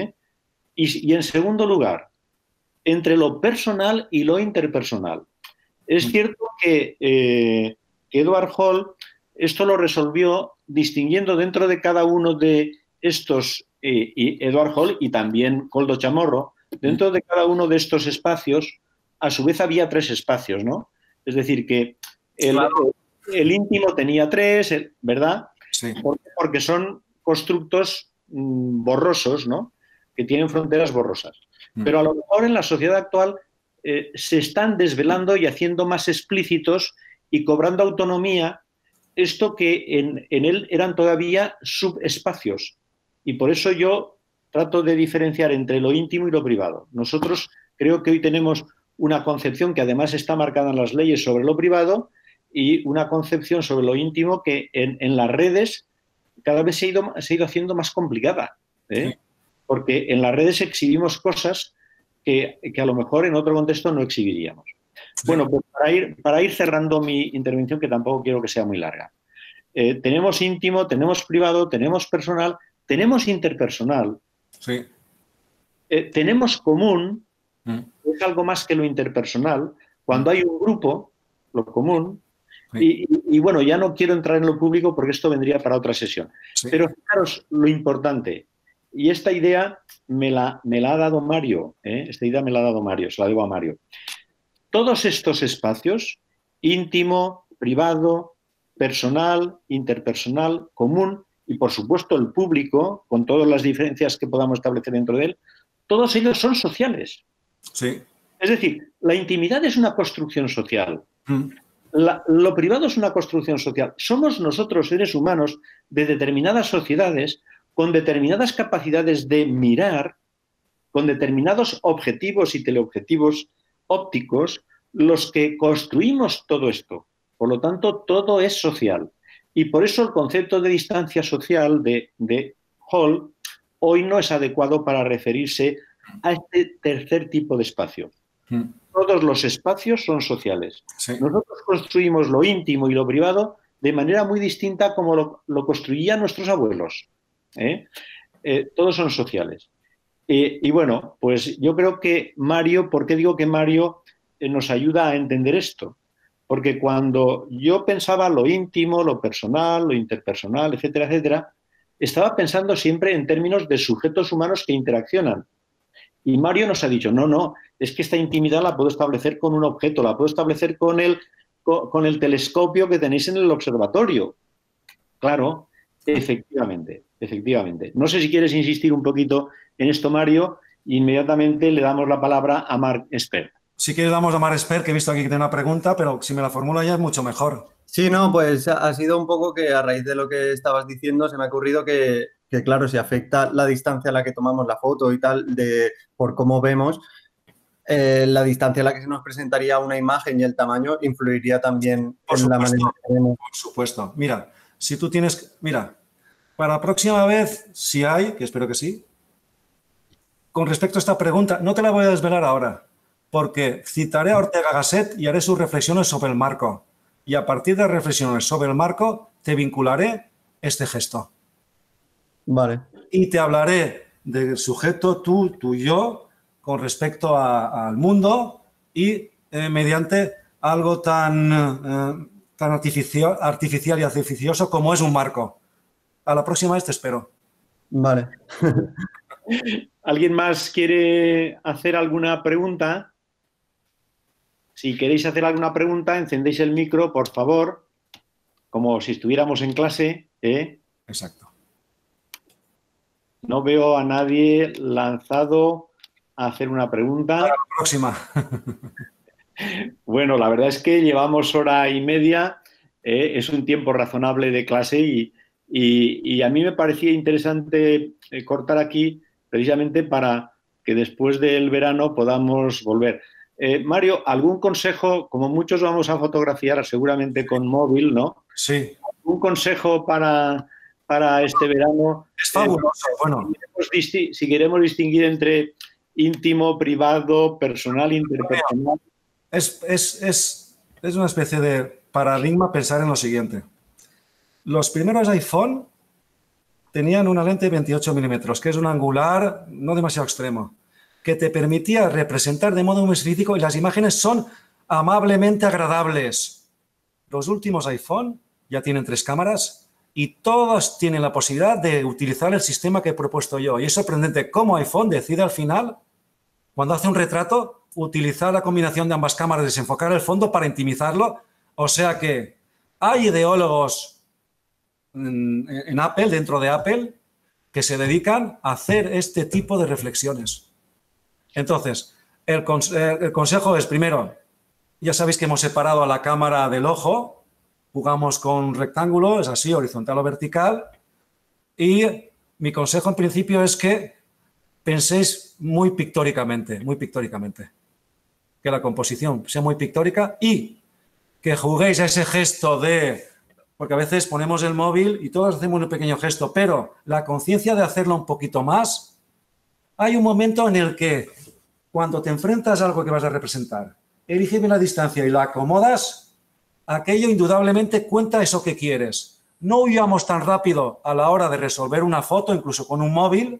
Y en segundo lugar, entre lo personal y lo interpersonal. Es cierto que Edward Hall esto lo resolvió distinguiendo dentro de cada uno de estos, y Edward Hall y también Koldo Chamorro, dentro de cada uno de estos espacios, a su vez había tres espacios, ¿no? Es decir, que el íntimo tenía tres, ¿verdad? Sí. Porque son constructos borrosos, ¿no? Que tienen fronteras borrosas. Pero a lo mejor en la sociedad actual se están desvelando y haciendo más explícitos y cobrando autonomía esto que en él eran todavía subespacios. Y por eso yo trato de diferenciar entre lo íntimo y lo privado. Nosotros creo que hoy tenemos una concepción que además está marcada en las leyes sobre lo privado, y una concepción sobre lo íntimo que en las redes cada vez se ha ido haciendo más complicada, ¿eh? Sí. Porque en las redes exhibimos cosas que a lo mejor en otro contexto no exhibiríamos. Sí. Bueno, pues para ir cerrando mi intervención, que tampoco quiero que sea muy larga. Tenemos íntimo, tenemos privado, tenemos personal, tenemos interpersonal, Sí. tenemos común, Mm. es algo más que lo interpersonal. Cuando hay un grupo, lo común, Sí. y bueno, ya no quiero entrar en lo público porque esto vendría para otra sesión. Sí. Pero fijaros lo importante, y esta idea me la ha dado Mario, esta idea me la ha dado Mario, se la debo a Mario. Todos estos espacios, íntimo, privado, personal, interpersonal, común y por supuesto el público, con todas las diferencias que podamos establecer dentro de él, todos ellos son sociales. Sí. Es decir, la intimidad es una construcción social. Mm. Lo privado es una construcción social. Somos nosotros, seres humanos, de determinadas sociedades, con determinadas capacidades de mirar, con determinados objetivos y teleobjetivos ópticos, los que construimos todo esto. Por lo tanto, todo es social. Y por eso el concepto de distancia social de Hall hoy no es adecuado para referirse a este tercer tipo de espacio. Mm. Todos los espacios son sociales. Sí. Nosotros construimos lo íntimo y lo privado de manera muy distinta como lo construían nuestros abuelos. Todos son sociales. Y bueno, pues yo creo que Mario, ¿por qué digo que Mario nos ayuda a entender esto? Porque cuando yo pensaba lo íntimo, lo personal, lo interpersonal, etcétera, etcétera, estaba pensando siempre en términos de sujetos humanos que interaccionan. Y Mario nos ha dicho, no, es que esta intimidad la puedo establecer con un objeto, la puedo establecer con el telescopio que tenéis en el observatorio. Claro, efectivamente. No sé si quieres insistir un poquito en esto, Mario, e inmediatamente le damos la palabra a Marc Espert. Si quieres damos a Marc Espert, que he visto aquí que tiene una pregunta, pero si me la formula ya es mucho mejor. Sí, no, pues ha sido un poco que a raíz de lo que estabas diciendo se me ha ocurrido que claro, si afecta la distancia a la que tomamos la foto y tal, por cómo vemos, la distancia a la que se nos presentaría una imagen y el tamaño influiría también en la manera que vemos. Por supuesto. Mira, si tú tienes... Mira, para la próxima vez, si hay, que espero que sí, con respecto a esta pregunta, no te la voy a desvelar ahora, porque citaré a Ortega Gasset y haré sus reflexiones sobre el marco. Y a partir de las reflexiones sobre el marco, te vincularé este gesto. Vale. Y te hablaré del sujeto tú y yo, con respecto al mundo y mediante algo tan artificial y artificioso como es un marco. A la próxima vez te espero. Vale. ¿Alguien más quiere hacer alguna pregunta? Si queréis hacer alguna pregunta, encendéis el micro, por favor, como si estuviéramos en clase. Exacto. No veo a nadie lanzado a hacer una pregunta. Para la próxima. Bueno, la verdad es que llevamos hora y media, es un tiempo razonable de clase y a mí me parecía interesante cortar aquí precisamente para que después del verano podamos volver. Mario, ¿algún consejo? Como muchos vamos a fotografiar seguramente con móvil, ¿no? Sí. ¿Algún consejo para este verano? Es fabuloso. Bueno. Si queremos distinguir entre íntimo, privado, personal, interpersonal. Es una especie de paradigma pensar en lo siguiente. Los primeros iPhone tenían una lente de 28 milímetros, que es un angular no demasiado extremo, que te permitía representar de modo muy físico y las imágenes son amablemente agradables. Los últimos iPhone ya tienen 3 cámaras y todos tienen la posibilidad de utilizar el sistema que he propuesto yo. Y es sorprendente cómo iPhone decide al final, cuando hace un retrato, utilizar la combinación de ambas cámaras, desenfocar el fondo para intimizarlo. O sea que hay ideólogos en Apple, dentro de Apple, que se dedican a hacer este tipo de reflexiones. Entonces, el consejo es, primero, ya sabéis que hemos separado a la cámara del ojo, jugamos con un rectángulo, es así, horizontal o vertical, y mi consejo en principio es que penséis muy pictóricamente, que la composición sea muy pictórica y que juguéis a ese gesto de... Porque a veces ponemos el móvil y todos hacemos un pequeño gesto, pero la conciencia de hacerlo un poquito más, hay un momento en el que cuando te enfrentas a algo que vas a representar, eliges bien la distancia y la acomodas, aquello indudablemente cuenta eso que quieres. No huyamos tan rápido a la hora de resolver una foto, incluso con un móvil,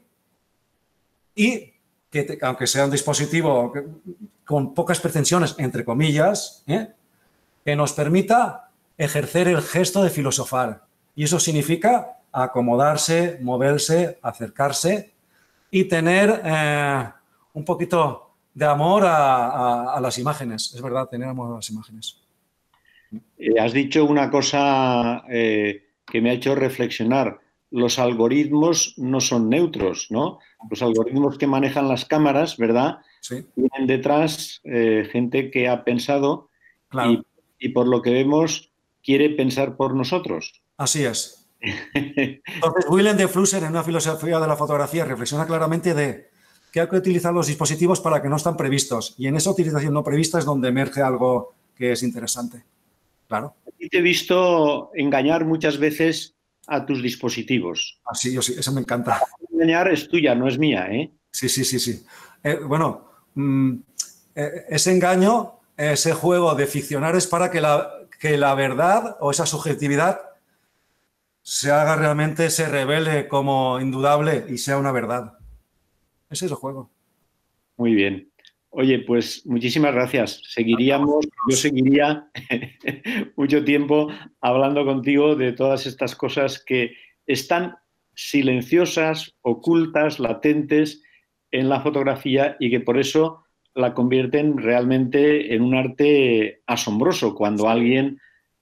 y que aunque sea un dispositivo con pocas pretensiones, entre comillas, que nos permita ejercer el gesto de filosofar. Y eso significa acomodarse, moverse, acercarse y tener un poquito de amor a las imágenes. Es verdad, tener amor a las imágenes. Has dicho una cosa que me ha hecho reflexionar. Los algoritmos no son neutros, ¿no? Los algoritmos que manejan las cámaras, ¿verdad? Sí. Tienen detrás gente que ha pensado Claro. y por lo que vemos quiere pensar por nosotros. Así es. Entonces, Willem de Flusser, en una filosofía de la fotografía, reflexiona claramente de que hay que utilizar los dispositivos para que no están previstos. Y en esa utilización no prevista es donde emerge algo que es interesante. Claro. Y te he visto engañar muchas veces a tus dispositivos. Así, yo sí, eso me encanta. Engañar es tuya, no es mía, ¿eh? Sí. Bueno, ese engaño, ese juego de ficcionar es para que la verdad o esa subjetividad se haga realmente, se revele como indudable y sea una verdad. Ese es el juego. Muy bien. Oye, pues muchísimas gracias. Yo seguiría mucho tiempo hablando contigo de todas estas cosas que están silenciosas, ocultas, latentes en la fotografía y que por eso la convierten realmente en un arte asombroso cuando alguien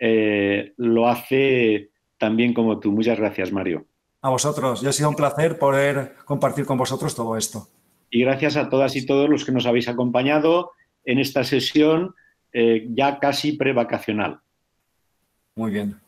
lo hace tan bien como tú. Muchas gracias, Mario. A vosotros. Y ha sido un placer poder compartir con vosotros todo esto. Y gracias a todas y todos los que nos habéis acompañado en esta sesión ya casi prevacacional. Muy bien.